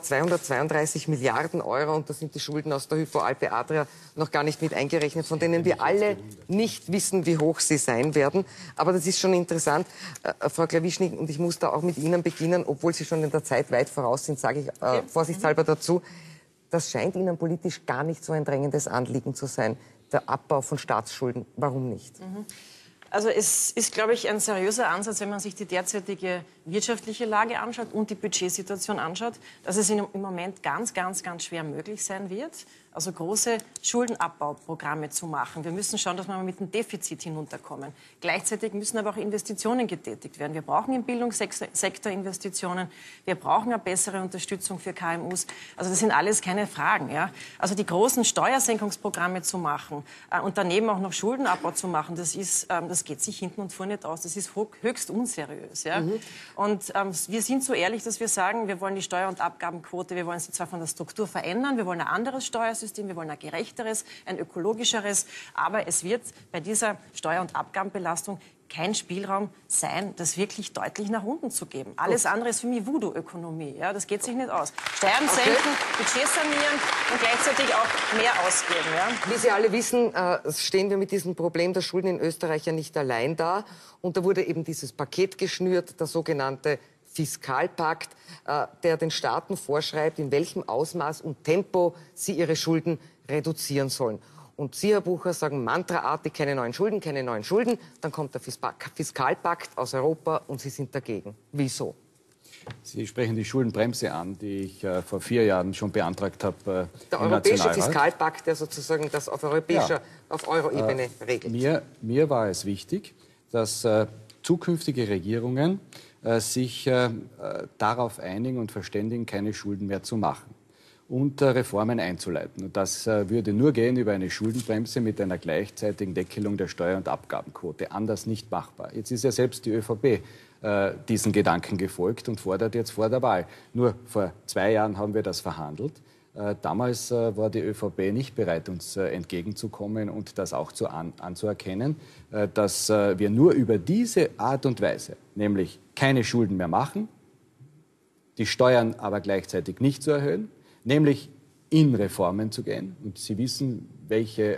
232 Milliarden Euro. Und da sind die Schulden aus der Hypo Alpe Adria noch gar nicht mit eingerechnet, von denen wir alle nicht wissen, wie hoch sie sein werden. Aber das ist schon interessant, Frau Klawischnik, und ich muss da auch mit Ihnen beginnen, obwohl Sie schon in der Zeit weit voraus sind, sage ich vorsichtshalber dazu. Das scheint Ihnen politisch gar nicht so ein drängendes Anliegen zu sein, der Abbau von Staatsschulden. Warum nicht? Also es ist, glaube ich, ein seriöser Ansatz, wenn man sich die derzeitige wirtschaftliche Lage anschaut und die Budgetsituation anschaut, dass es im Moment ganz schwer möglich sein wird, also große Schuldenabbauprogramme zu machen. Wir müssen schauen, dass wir mit dem Defizit hinunterkommen. Gleichzeitig müssen aber auch Investitionen getätigt werden. Wir brauchen im Bildungssektor Investitionen. Wir brauchen eine bessere Unterstützung für KMUs. Also das sind alles keine Fragen. Ja? Also die großen Steuersenkungsprogramme zu machen und daneben auch noch Schuldenabbau zu machen, das geht sich hinten und vorne nicht aus. Das ist höchst unseriös. Ja? Und wir sind so ehrlich, dass wir sagen, wir wollen die Steuer- und Abgabenquote, wir wollen sie zwar von der Struktur verändern, wir wollen ein anderes Steuersystem, wir wollen ein gerechteres, ein ökologischeres, aber es wird bei dieser Steuer- und Abgabenbelastung kein Spielraum sein, das wirklich deutlich nach unten zu geben. Alles andere ist für mich Voodoo-Ökonomie. Ja? Das geht sich nicht aus. Steuern senken, Budget sanieren und gleichzeitig auch mehr ausgeben. Ja? Wie Sie alle wissen, stehen wir mit diesem Problem der Schulden in Österreich ja nicht allein da. Und da wurde eben dieses Paket geschnürt, der sogenannte Fiskalpakt, der den Staaten vorschreibt, in welchem Ausmaß und Tempo sie ihre Schulden reduzieren sollen. Und Sie, Herr Bucher, sagen mantraartig, keine neuen Schulden, keine neuen Schulden. Dann kommt der Fiskalpakt aus Europa und Sie sind dagegen. Wieso? Sie sprechen die Schuldenbremse an, die ich vor 4 Jahren schon beantragt habe. Der Europäische Fiskalpakt, der sozusagen das auf Euro-Ebene regelt. Mir war es wichtig, dass zukünftige Regierungen sich darauf einigen und verständigen, keine Schulden mehr zu machen und Reformen einzuleiten. Und das würde nur gehen über eine Schuldenbremse mit einer gleichzeitigen Deckelung der Steuer- und Abgabenquote. Anders nicht machbar. Jetzt ist ja selbst die ÖVP diesen Gedanken gefolgt und fordert jetzt vor der Wahl. Nur vor 2 Jahren haben wir das verhandelt. Damals war die ÖVP nicht bereit, uns entgegenzukommen und das auch anzuerkennen, dass wir nur über diese Art und Weise, nämlich keine Schulden mehr machen, die Steuern aber gleichzeitig nicht zu erhöhen, nämlich in Reformen zu gehen. Und Sie wissen, welche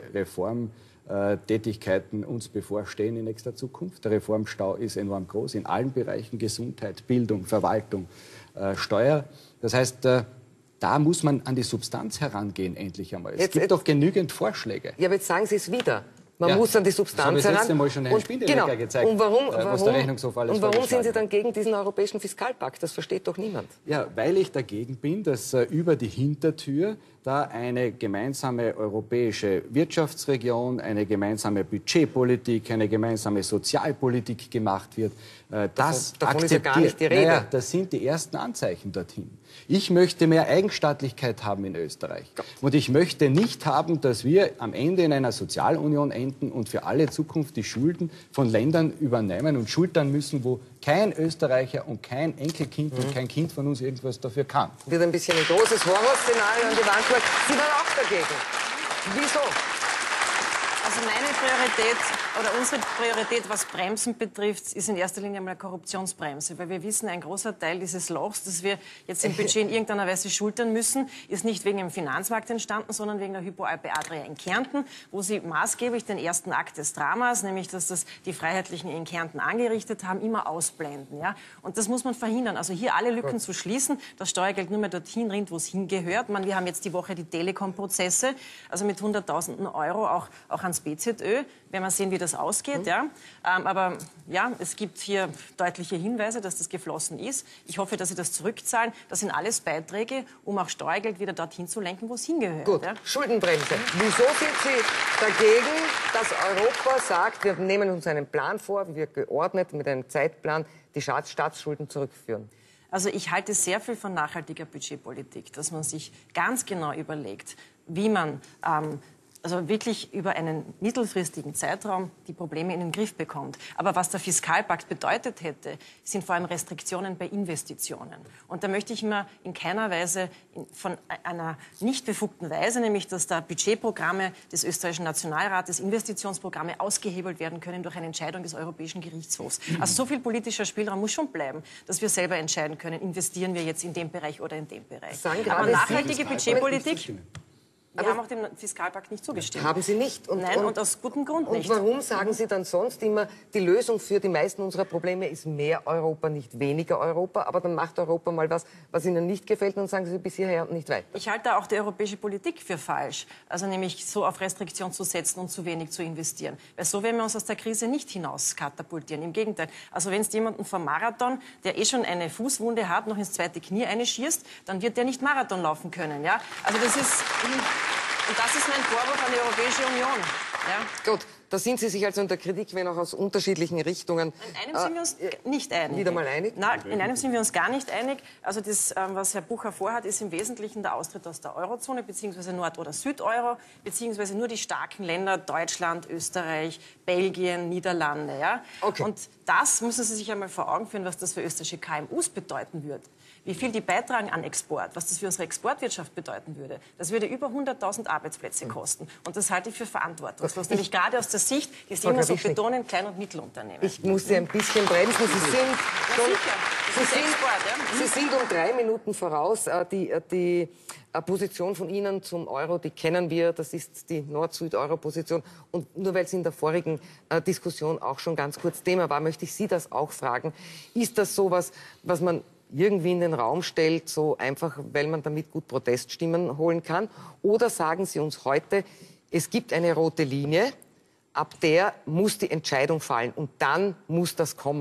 Reformtätigkeiten uns bevorstehen in nächster Zukunft. Der Reformstau ist enorm groß in allen Bereichen: Gesundheit, Bildung, Verwaltung, Steuer. Das heißt, da muss man an die Substanz herangehen, endlich einmal. Es gibt doch genügend Vorschläge. Ja, aber jetzt sagen Sie es wieder. Man muss an die Substanz heran. Das letzte Mal schon Herrn Spindelegger gezeigt, was der Rechnungshof alles und warum sind Sie dann gegen diesen europäischen Fiskalpakt? Das versteht doch niemand. Ja, weil ich dagegen bin, dass über die Hintertür da eine gemeinsame europäische Wirtschaftsregion, eine gemeinsame Budgetpolitik, eine gemeinsame Sozialpolitik gemacht wird. Das davon ist ja gar nicht die Rede. Naja, das sind die ersten Anzeichen dorthin. Ich möchte mehr Eigenstaatlichkeit haben in Österreich. Und ich möchte nicht haben, dass wir am Ende in einer Sozialunion enden und für alle Zukunft die Schulden von Ländern übernehmen und schultern müssen, wo kein Österreicher und kein Enkelkind und kein Kind von uns irgendwas dafür kann. Wird ein bisschen ein großes Horrorszenario an die Wand gelegt. Sie waren auch dagegen. Wieso? Also meine Priorität oder unsere Priorität, was Bremsen betrifft, ist in erster Linie einmal eine Korruptionsbremse. Weil wir wissen, ein großer Teil dieses Lochs, das wir jetzt im Budget in irgendeiner Weise schultern müssen, ist nicht wegen dem Finanzmarkt entstanden, sondern wegen der Hypo Alpe Adria in Kärnten, wo sie maßgeblich den ersten Akt des Dramas, nämlich dass das die Freiheitlichen in Kärnten angerichtet haben, immer ausblenden. Ja? Und das muss man verhindern. Also hier alle Lücken zu schließen, das Steuergeld nur mehr dorthin rinnt, wo es hingehört. Wir haben jetzt die Woche die Telekom-Prozesse, also mit Hunderttausenden Euro auch ans BZÖ. Werden wir sehen, wie das ausgeht. Ja? Aber ja, es gibt hier deutliche Hinweise, dass das geflossen ist. Ich hoffe, dass Sie das zurückzahlen. Das sind alles Beiträge, um auch Steuergeld wieder dorthin zu lenken, wo es hingehört. Gut, ja? Schuldenbremse. Wieso sind Sie dagegen, dass Europa sagt, wir nehmen uns einen Plan vor, wir geordnet mit einem Zeitplan die Staatsschulden zurückführen? Also ich halte sehr viel von nachhaltiger Budgetpolitik, dass man sich ganz genau überlegt, wie man also wirklich über einen mittelfristigen Zeitraum die Probleme in den Griff bekommt. Aber was der Fiskalpakt bedeutet hätte, sind vor allem Restriktionen bei Investitionen. Und da möchte ich mir in keiner Weise von einer nicht befugten Weise, nämlich dass da Budgetprogramme des österreichischen Nationalrates, Investitionsprogramme ausgehebelt werden können durch eine Entscheidung des Europäischen Gerichtshofs. Also so viel politischer Spielraum muss schon bleiben, dass wir selber entscheiden können, investieren wir jetzt in dem Bereich oder in dem Bereich. Aber nachhaltige Budgetpolitik... Wir haben auch dem Fiskalpakt nicht zugestimmt. Haben Sie nicht? Nein, und aus gutem Grund nicht. Und warum sagen Sie dann sonst immer, die Lösung für die meisten unserer Probleme ist mehr Europa, nicht weniger Europa? Aber dann macht Europa mal was Ihnen nicht gefällt, und sagen Sie bis hierher und nicht weiter. Ich halte auch die europäische Politik für falsch. Also nämlich so auf Restriktion zu setzen und zu wenig zu investieren. Weil so werden wir uns aus der Krise nicht hinaus katapultieren. Im Gegenteil. Also wenn es jemanden vom Marathon, der schon eine Fußwunde hat, noch ins zweite Knie einschießt, dann wird der nicht Marathon laufen können. Ja? Also das ist... Und das ist mein Vorwurf an die Europäische Union. Ja? Gut, da sind Sie sich also in der Kritik, wenn auch aus unterschiedlichen Richtungen. In einem sind wir uns nicht einig. Wieder mal einig? Nein, in einem sind wir uns gar nicht einig. Also das, was Herr Bucher vorhat, ist im Wesentlichen der Austritt aus der Eurozone, beziehungsweise Nord- oder Südeuro, beziehungsweise nur die starken Länder, Deutschland, Österreich, Belgien, Niederlande. Ja? Okay. Und das müssen Sie sich einmal vor Augen führen, was das für österreichische KMUs bedeuten wird. Wie viel die beitragen an Export, was das für unsere Exportwirtschaft bedeuten würde. Das würde über 100.000 Arbeitsplätze kosten. Und das halte ich für verantwortungslos. Nämlich gerade aus der Sicht, die Sie immer so betonen, Klein- und Mittelunternehmen. Ich muss Sie ein bisschen bremsen. Sie sind um 3 Minuten voraus. Die Position von Ihnen zum Euro, die kennen wir. Das ist die Nord-Süd-Euro-Position. Und nur weil es in der vorigen Diskussion auch schon ganz kurz Thema war, möchte ich Sie das auch fragen. Ist das sowas, was man irgendwie in den Raum stellt, so einfach, weil man damit gut Proteststimmen holen kann? Oder sagen Sie uns heute, es gibt eine rote Linie, ab der muss die Entscheidung fallen und dann muss das kommen?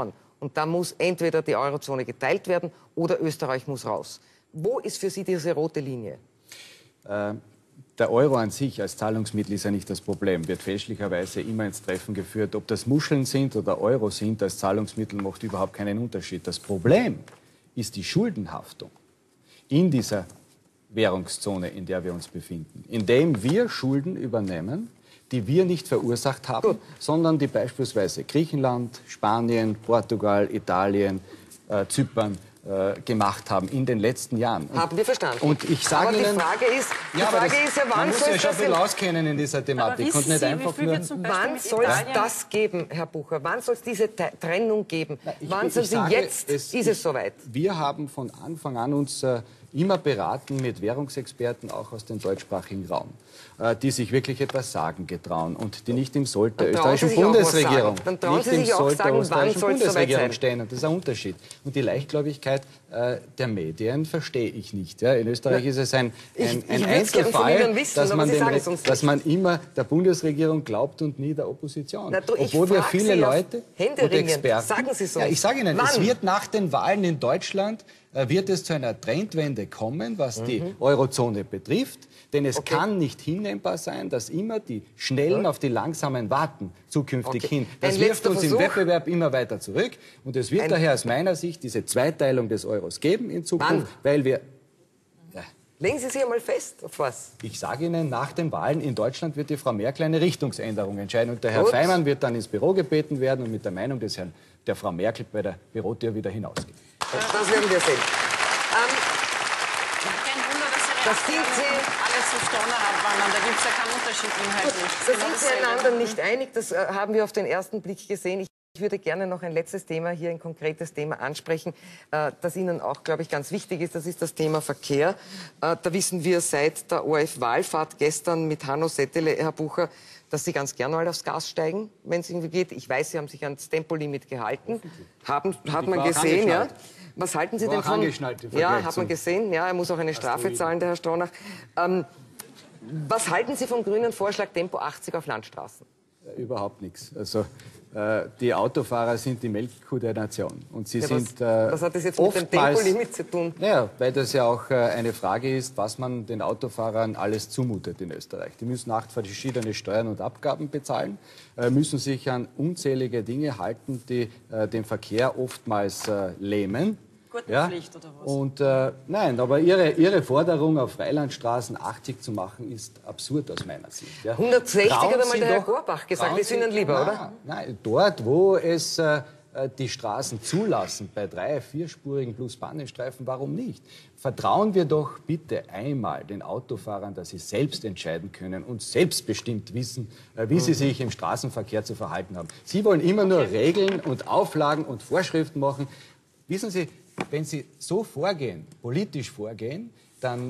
Und da muss entweder die Eurozone geteilt werden oder Österreich muss raus. Wo ist für Sie diese rote Linie? Der Euro an sich als Zahlungsmittel ist ja nicht das Problem, wird fälschlicherweise immer ins Treffen geführt. Ob das Muscheln sind oder Euro sind, als Zahlungsmittel macht überhaupt keinen Unterschied. Das Problem ist die Schuldenhaftung in dieser Währungszone, in der wir uns befinden, indem wir Schulden übernehmen, die wir nicht verursacht haben, sondern die beispielsweise Griechenland, Spanien, Portugal, Italien, Zypern gemacht haben in den letzten Jahren. Haben wir verstanden. Und ich sage Ihnen, die Frage ist ja, wann soll es das geben? Auskennen in dieser Thematik und nicht einfach nur. Wann soll es das geben, Herr Bucher? Wann soll es diese Trennung geben? Wann soll sie jetzt? Ist es soweit? Wir haben von Anfang an uns immer beraten mit Währungsexperten, auch aus dem deutschsprachigen Raum, die sich wirklich etwas sagen getrauen und die nicht im Soll der österreichischen Bundesregierung, dann trauen Sie sich auch sagen, wann soll es soweit sein? Stehen. Und das ist ein Unterschied. Und die Leichtgläubigkeit der Medien verstehe ich nicht. Ja, in Österreich ist es ein Einzelfall, dass man immer der Bundesregierung glaubt und nie der Opposition. Obwohl wir viele Leute und Experten... Sagen Sie so. Ja, ich sage Ihnen, es wird nach den Wahlen in Deutschland wird es zu einer Trendwende kommen, was die Eurozone betrifft. Denn es kann nicht hinnehmbar sein, dass immer die Schnellen auf die Langsamen warten, zukünftig hin. Das wirft uns im Wettbewerb immer weiter zurück. Und es wird daher aus meiner Sicht diese Zweiteilung des Euros geben in Zukunft, weil wir... Ja. Legen Sie sich einmal fest, auf was? Ich sage Ihnen, nach den Wahlen in Deutschland wird die Frau Merkel eine Richtungsänderung entscheiden. Und der Herr Feimann wird dann ins Büro gebeten werden und mit der Meinung der Frau Merkel bei der Bürotür wieder hinausgehen. Das werden wir sehen. Kein Wunder, dass Sie alles so donnerhart waren. Da gibt es ja keinen Unterschied inhaltlich. Da sind Sie einander nicht einig. Das haben wir auf den ersten Blick gesehen. Ich würde gerne noch ein letztes Thema hier, ein konkretes Thema ansprechen, das Ihnen auch, glaube ich, ganz wichtig ist. Das ist das Thema Verkehr. Da wissen wir seit der ORF-Wahlfahrt gestern mit Hanno Settele, Herr Bucher, dass Sie ganz gerne mal aufs Gas steigen, wenn es irgendwie geht. Ich weiß, Sie haben sich ans Tempolimit gehalten. Hat man gesehen, ja. Was halten Sie denn von... Ja, hat man gesehen. Ja, er muss auch eine Strafe zahlen, der Herr Stronach. Was halten Sie vom grünen Vorschlag Tempo 80 auf Landstraßen? Überhaupt nichts. Also die Autofahrer sind die Melkkuh der Nation. Und sie sind was hat das jetzt mit dem Tempolimit zu tun? Ja, weil das ja auch eine Frage ist, was man den Autofahrern alles zumutet in Österreich. Die müssen verschiedene Steuern und Abgaben bezahlen, müssen sich an unzählige Dinge halten, die den Verkehr oftmals lähmen. Gurtenpflicht oder was? Und nein, aber ihre Forderung, auf Freilandstraßen 80 zu machen, ist absurd aus meiner Sicht. Ja. 160 hat einmal der Herr Gorbach gesagt, ist Ihnen lieber, oder? Nein, dort, wo es die Straßen zulassen, bei 3-, 4-spurigen plus Pannenstreifen, warum nicht? Vertrauen wir doch bitte einmal den Autofahrern, dass sie selbst entscheiden können und selbstbestimmt wissen, wie sie sich im Straßenverkehr zu verhalten haben. Sie wollen immer nur Regeln und Auflagen und Vorschriften machen. Wissen Sie, wenn Sie so vorgehen, politisch vorgehen, dann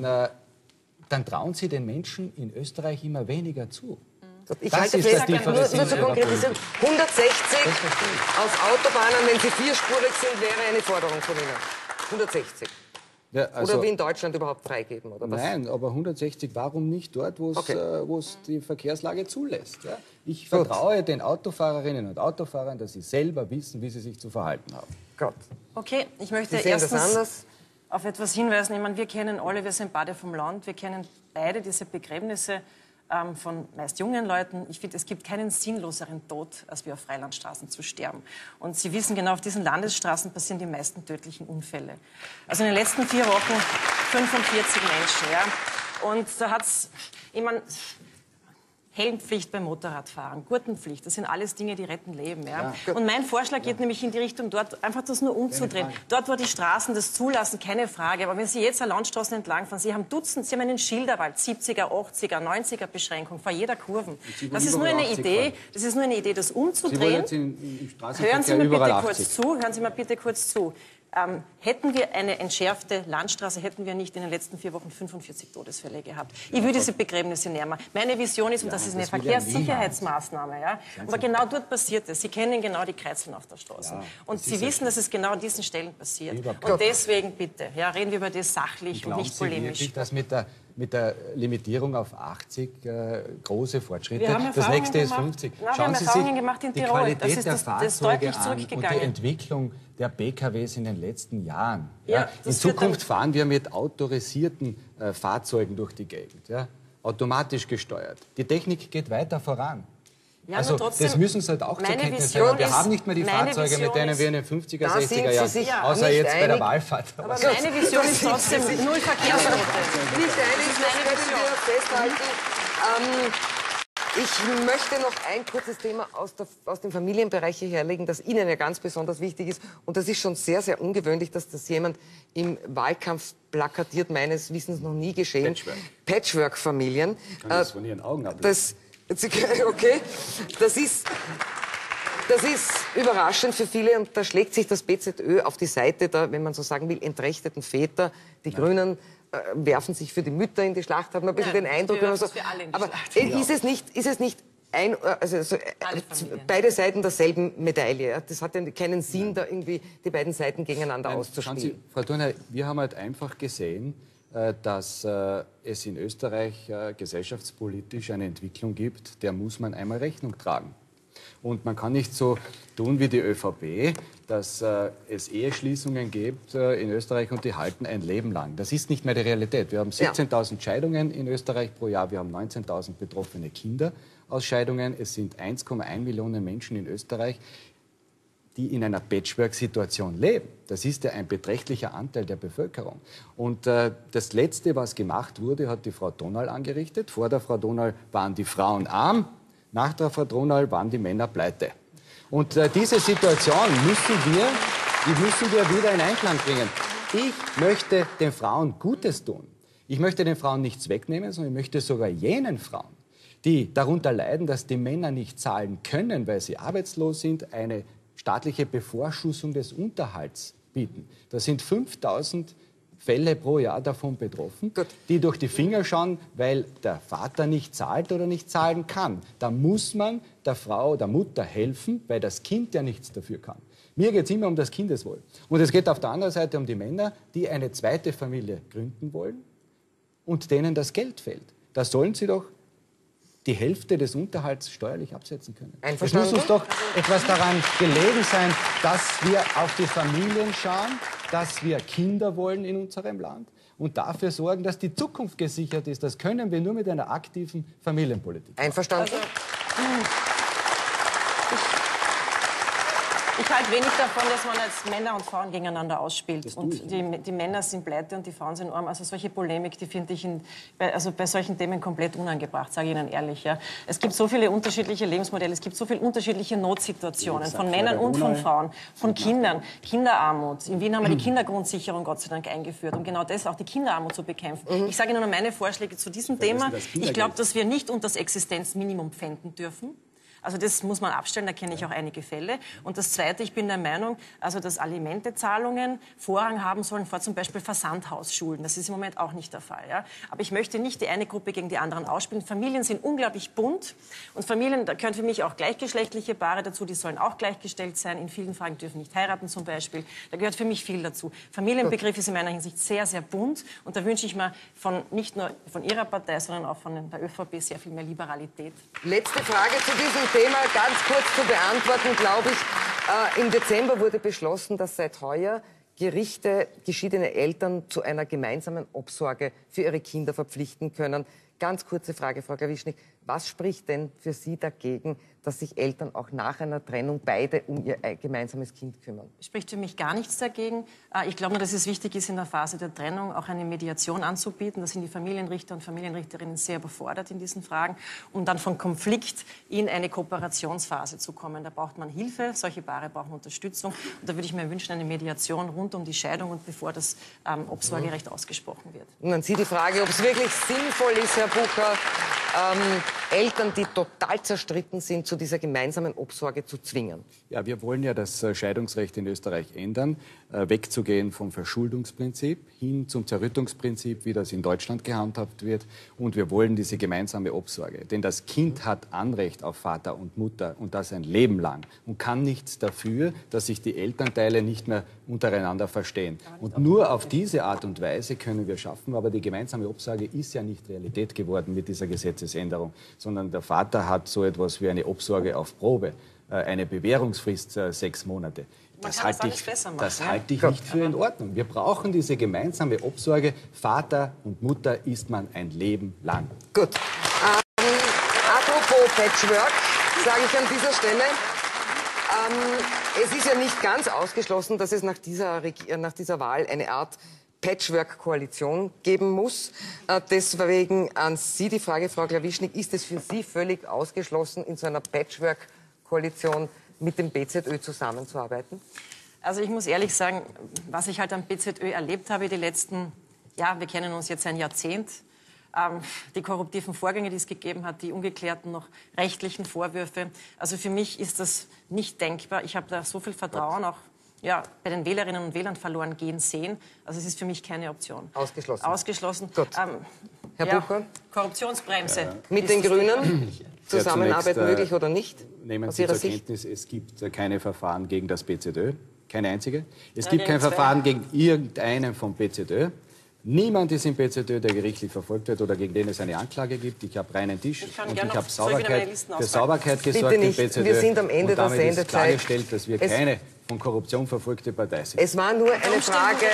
trauen Sie den Menschen in Österreich immer weniger zu. Ich halte fest, nur zur Konkretisierung, 160 auf Autobahnen, wenn sie 4-spurig sind, wäre eine Forderung von Ihnen. 160. Ja, also, oder wie in Deutschland überhaupt freigeben? Oder was? Nein, aber 160, warum nicht dort, wo es die Verkehrslage zulässt? Ja? Ich vertraue den Autofahrerinnen und Autofahrern, dass sie selber wissen, wie sie sich zu verhalten haben. Gott. Okay, ich möchte erstens auf etwas hinweisen. Ich meine, wir kennen alle, wir sind beide vom Land, wir kennen beide diese Begräbnisse von meist jungen Leuten. Ich finde, es gibt keinen sinnloseren Tod, als wie auf Freilandstraßen zu sterben. Und Sie wissen genau, auf diesen Landesstraßen passieren die meisten tödlichen Unfälle. Also in den letzten 4 Wochen 45 Menschen. Ja? Und da hat es, ich meine, Helmpflicht beim Motorradfahren, Gurtenpflicht, das sind alles Dinge, die retten Leben. Ja? Und mein Vorschlag geht nämlich in die Richtung, dort einfach das nur umzudrehen. Dort, wo die Straßen das zulassen, keine Frage. Aber wenn Sie jetzt an Landstraßen entlangfahren, Sie haben Dutzend, Sie haben einen Schilderwald, 70er, 80er, 90er Beschränkung vor jeder Kurve. Das ist nur eine Idee, das umzudrehen. Hören Sie mir bitte kurz zu, hören Sie mir bitte kurz zu. Hätten wir eine entschärfte Landstraße, hätten wir nicht in den letzten 4 Wochen 45 Todesfälle gehabt. Ich würde diese Begräbnisse näher machen. Meine Vision ist, und das ist eine Verkehrssicherheitsmaßnahme, ja, aber genau dort passiert es. Sie kennen genau die Kreizeln auf der Straße. Ja, und Sie wissen, dass es genau an diesen Stellen passiert. Und deswegen bitte, ja, reden wir über das sachlich und nicht polemisch. Wirklich, dass mit der mit der Limitierung auf 80 große Fortschritte. Wir haben Das nächste ist 50. Schauen Sie sich die Qualität der Fahrzeuge an und die Entwicklung der PKWs in den letzten Jahren. Ja, in Zukunft fahren wir mit autorisierten Fahrzeugen durch die Gegend, ja, automatisch gesteuert. Die Technik geht weiter voran. Ja, also trotzdem, das müssen Sie halt auch zur Kenntnis nehmen. Wir haben nicht mehr die Fahrzeuge, mit denen wir in den 50er, 60er Jahren, außer jetzt bei der Wahlfahrt. Aber meine Vision ist trotzdem null Verkehrstote. Nicht einig, das können wir festhalten. Ich möchte noch ein kurzes Thema aus dem Bereich hier herlegen, das Ihnen ja ganz besonders wichtig ist. Und das ist schon sehr, sehr ungewöhnlich, dass das jemand im Wahlkampf plakatiert, meines Wissens noch nie geschehen. Patchwork-Familien. Kann das von Ihren Augen ablesen? Okay, das ist überraschend für viele und da schlägt sich das BZÖ auf die Seite der, wenn man so sagen will, entrechteten Väter. Die Grünen werfen sich für die Mütter in die Schlacht, hat man ein bisschen den Eindruck. So. Aber ist es nicht beide Seiten derselben Medaille? Ja? Das hat ja keinen Sinn, da irgendwie die beiden Seiten gegeneinander auszuspielen. Schauen Sie, Frau Thurner, wir haben halt einfach gesehen, dass es in Österreich gesellschaftspolitisch eine Entwicklung gibt, der muss man einmal Rechnung tragen. Und man kann nicht so tun wie die ÖVP, dass es Eheschließungen gibt in Österreich und die halten ein Leben lang. Das ist nicht mehr die Realität. Wir haben 17.000 Scheidungen in Österreich pro Jahr, wir haben 19.000 betroffene Kinder aus Scheidungen. Es sind 1,1 Millionen Menschen in Österreich, die in einer Patchwork-Situation leben. Das ist ja ein beträchtlicher Anteil der Bevölkerung. Und das Letzte, was gemacht wurde, hat die Frau Donal angerichtet. Vor der Frau Donal waren die Frauen arm, nach der Frau Donal waren die Männer pleite. Und diese Situation müssen wir wieder in Einklang bringen. Ich möchte den Frauen Gutes tun. Ich möchte den Frauen nichts wegnehmen, sondern ich möchte sogar jenen Frauen, die darunter leiden, dass die Männer nicht zahlen können, weil sie arbeitslos sind, eine staatliche Bevorschussung des Unterhalts bieten. Da sind 5.000 Fälle pro Jahr davon betroffen, die durch die Finger schauen, weil der Vater nicht zahlt oder nicht zahlen kann. Da muss man der Frau, der Mutter helfen, weil das Kind ja nichts dafür kann. Mir geht es immer um das Kindeswohl. Und es geht auf der anderen Seite um die Männer, die eine zweite Familie gründen wollen und denen das Geld fehlt. Da sollen sie doch die Hälfte des Unterhalts steuerlich absetzen können. Es muss uns doch etwas daran gelegen sein, dass wir auf die Familien schauen, dass wir Kinder wollen in unserem Land und dafür sorgen, dass die Zukunft gesichert ist. Das können wir nur mit einer aktiven Familienpolitik. Einverstanden? Ich halte wenig davon, dass man jetzt Männer und Frauen gegeneinander ausspielt. Und die Männer sind pleite und die Frauen sind arm. Also solche Polemik, die finde ich bei solchen Themen komplett unangebracht, sage ich Ihnen ehrlich. Ja. Es gibt so viele unterschiedliche Lebensmodelle, es gibt so viele unterschiedliche Notsituationen von Männern und von Frauen, von Kindern, Kinderarmut. In Wien haben wir die Kindergrundsicherung Gott sei Dank eingeführt, um genau das, auch die Kinderarmut zu bekämpfen. Ich sage Ihnen nur meine Vorschläge zu diesem Thema. Ich glaube, dass wir nicht unter das Existenzminimum pfänden dürfen. Also das muss man abstellen, da kenne ich auch einige Fälle. Und das Zweite, ich bin der Meinung, also dass Alimentezahlungen Vorrang haben sollen vor zum Beispiel Versandhausschulen. Das ist im Moment auch nicht der Fall. Ja? Aber ich möchte nicht die eine Gruppe gegen die anderen ausspielen. Familien sind unglaublich bunt und Familien, da gehören für mich auch gleichgeschlechtliche Paare dazu, die sollen auch gleichgestellt sein. In vielen Fragen dürfen nicht heiraten zum Beispiel. Da gehört für mich viel dazu. Familienbegriff ist in meiner Hinsicht sehr, sehr bunt und da wünsche ich mir nicht nur von Ihrer Partei, sondern auch von der ÖVP sehr viel mehr Liberalität. Letzte Frage zu diesem Thema, ganz kurz zu beantworten, glaube ich. Im Dezember wurde beschlossen, dass seit heuer Gerichte geschiedene Eltern zu einer gemeinsamen Obsorge für ihre Kinder verpflichten können. Ganz kurze Frage, Frau Klawischnik. Was spricht denn für Sie dagegen, dass sich Eltern auch nach einer Trennung beide um ihr gemeinsames Kind kümmern? Spricht für mich gar nichts dagegen. Ich glaube nur, dass es wichtig ist, in der Phase der Trennung auch eine Mediation anzubieten. Da sind die Familienrichter und Familienrichterinnen sehr überfordert in diesen Fragen, um dann von Konflikt in eine Kooperationsphase zu kommen. Da braucht man Hilfe, solche Paare brauchen Unterstützung. Und da würde ich mir wünschen, eine Mediation rund um die Scheidung und bevor das Obsorgerecht ausgesprochen wird. Und an Sie die Frage, ob es wirklich sinnvoll ist, Herr Bucher, Eltern, die total zerstritten sind, zu dieser gemeinsamen Obsorge zu zwingen? Ja, wir wollen ja das Scheidungsrecht in Österreich ändern, wegzugehen vom Verschuldungsprinzip hin zum Zerrüttungsprinzip, wie das in Deutschland gehandhabt wird. Und wir wollen diese gemeinsame Obsorge. Denn das Kind hat Anrecht auf Vater und Mutter und das ein Leben lang und kann nichts dafür, dass sich die Elternteile nicht mehr untereinander verstehen. Und nur auf diese Art und Weise können wir schaffen, aber die gemeinsame Obsorge ist ja nicht Realität geworden mit dieser Gesetzesänderung, sondern der Vater hat so etwas wie eine Obsorge auf Probe, eine Bewährungsfrist 6 Monate. Das halte ich nicht für in Ordnung. Wir brauchen diese gemeinsame Obsorge. Vater und Mutter ist man ein Leben lang. Gut. Apropos Patchwork, sage ich an dieser Stelle. Es ist ja nicht ganz ausgeschlossen, dass es nach dieser Wahl eine Art Patchwork-Koalition geben muss. Deswegen an Sie die Frage, Frau Klawischnik, ist es für Sie völlig ausgeschlossen, in so einer Patchwork-Koalition mit dem BZÖ zusammenzuarbeiten? Also ich muss ehrlich sagen, was ich halt am BZÖ erlebt habe die letzten, ja, wir kennen uns jetzt ein Jahrzehnt, die korruptiven Vorgänge, die es gegeben hat, die ungeklärten noch rechtlichen Vorwürfe. Also für mich ist das nicht denkbar. Ich habe da so viel Vertrauen auch bei den Wählerinnen und Wählern verloren gehen sehen. Also es ist für mich keine Option. Ausgeschlossen. Ausgeschlossen. Gut. Herr Bucher? Korruptionsbremse. Ja. Mit den Grünen? Zusammenarbeit möglich oder nicht? Nehmen Sie zur Kenntnis, es gibt keine Verfahren gegen das BZÖ. Keine einzige. Es gibt kein Verfahren gegen irgendeinen vom BZÖ. Niemand ist im BZÖ, der gerichtlich verfolgt wird oder gegen den es eine Anklage gibt. Ich habe reinen Tisch und ich habe für Sauberkeit gesorgt im BZÖ. Wir sind am Ende der Sendezeit. Ist klargestellt, dass wir keine von Korruption verfolgte Partei sind. Es war nur eine Frage...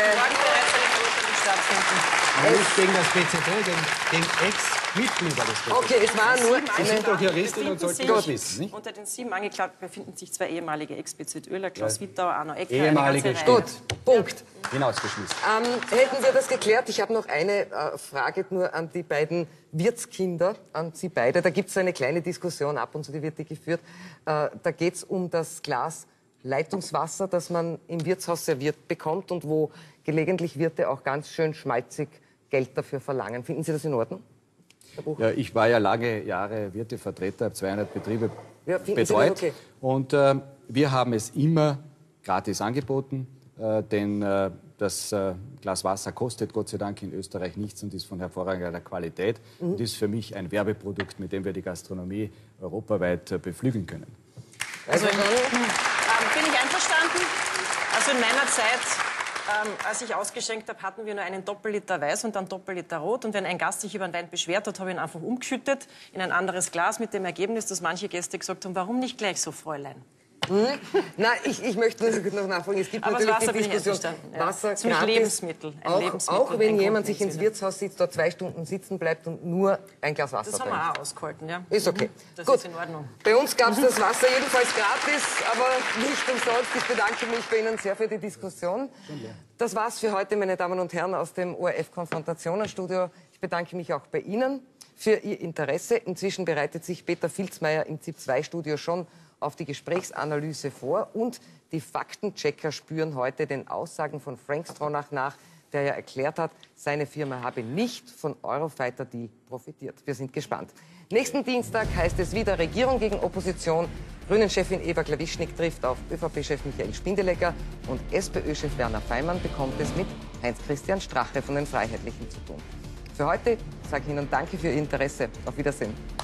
Nicht gegen das BZÖ, gegen Ex-Mitglieder des BZÖ. Okay, es war nur Sie sind doch Juristin und sollten das wissen, nicht? Unter den 7 Angeklagten befinden sich 2 ehemalige Ex-BZÖler, Klaus Wittauer, Arno Ecker. Ehemalige, gut, Punkt. Hinausgeschmissen. Hätten wir das geklärt? Ich habe noch eine Frage nur an die beiden Wirtskinder, an Sie beide. Da gibt es so eine kleine Diskussion, ab und zu, die wird die geführt. Da geht es um das Glas Leitungswasser, das man im Wirtshaus serviert bekommt und wo gelegentlich Wirte auch ganz schön schmalzig Geld dafür verlangen. Finden Sie das in Ordnung, Herr Bucher? Ja, ich war ja lange Jahre Wirtevertreter, habe 200 Betriebe betreut. Okay? Und wir haben es immer gratis angeboten, denn das Glas Wasser kostet Gott sei Dank in Österreich nichts und ist von hervorragender Qualität und ist für mich ein Werbeprodukt, mit dem wir die Gastronomie europaweit beflügeln können. Also bin ich einverstanden. Also in meiner Zeit, als ich ausgeschenkt habe, hatten wir nur einen Doppelliter Weiß und einen Doppelliter Rot. Und wenn ein Gast sich über einen Wein beschwert hat, habe ich ihn einfach umgeschüttet in ein anderes Glas mit dem Ergebnis, dass manche Gäste gesagt haben, warum nicht gleich so, Fräulein? Nein, ich möchte noch nachfragen. Es gibt natürlich die Diskussion. Wasser gratis, Lebensmittel. Auch wenn jemand sich ins Wirtshaus sitzt, dort 2 Stunden sitzen bleibt und nur ein Glas Wasser trinkt. Das haben wir auch ausgehalten, ja. Ist okay. Das Gut. ist in Ordnung. Bei uns gab es das Wasser jedenfalls gratis, aber nicht umsonst. Ich bedanke mich bei Ihnen sehr für die Diskussion. Das war's für heute, meine Damen und Herren, aus dem ORF-Konfrontationen-Studio. Ich bedanke mich auch bei Ihnen für Ihr Interesse. Inzwischen bereitet sich Peter Filzmeier im ZIP-2-Studio schon auf die Gesprächsanalyse vor und die Faktenchecker spüren heute den Aussagen von Frank Stronach nach, der ja erklärt hat, seine Firma habe nicht von Eurofighter Deal profitiert. Wir sind gespannt. Nächsten Dienstag heißt es wieder Regierung gegen Opposition. Grünen-Chefin Eva Klawischnik trifft auf ÖVP-Chef Michael Spindelegger und SPÖ-Chef Werner Feimann bekommt es mit Heinz-Christian Strache von den Freiheitlichen zu tun. Für heute sage ich Ihnen danke für Ihr Interesse. Auf Wiedersehen.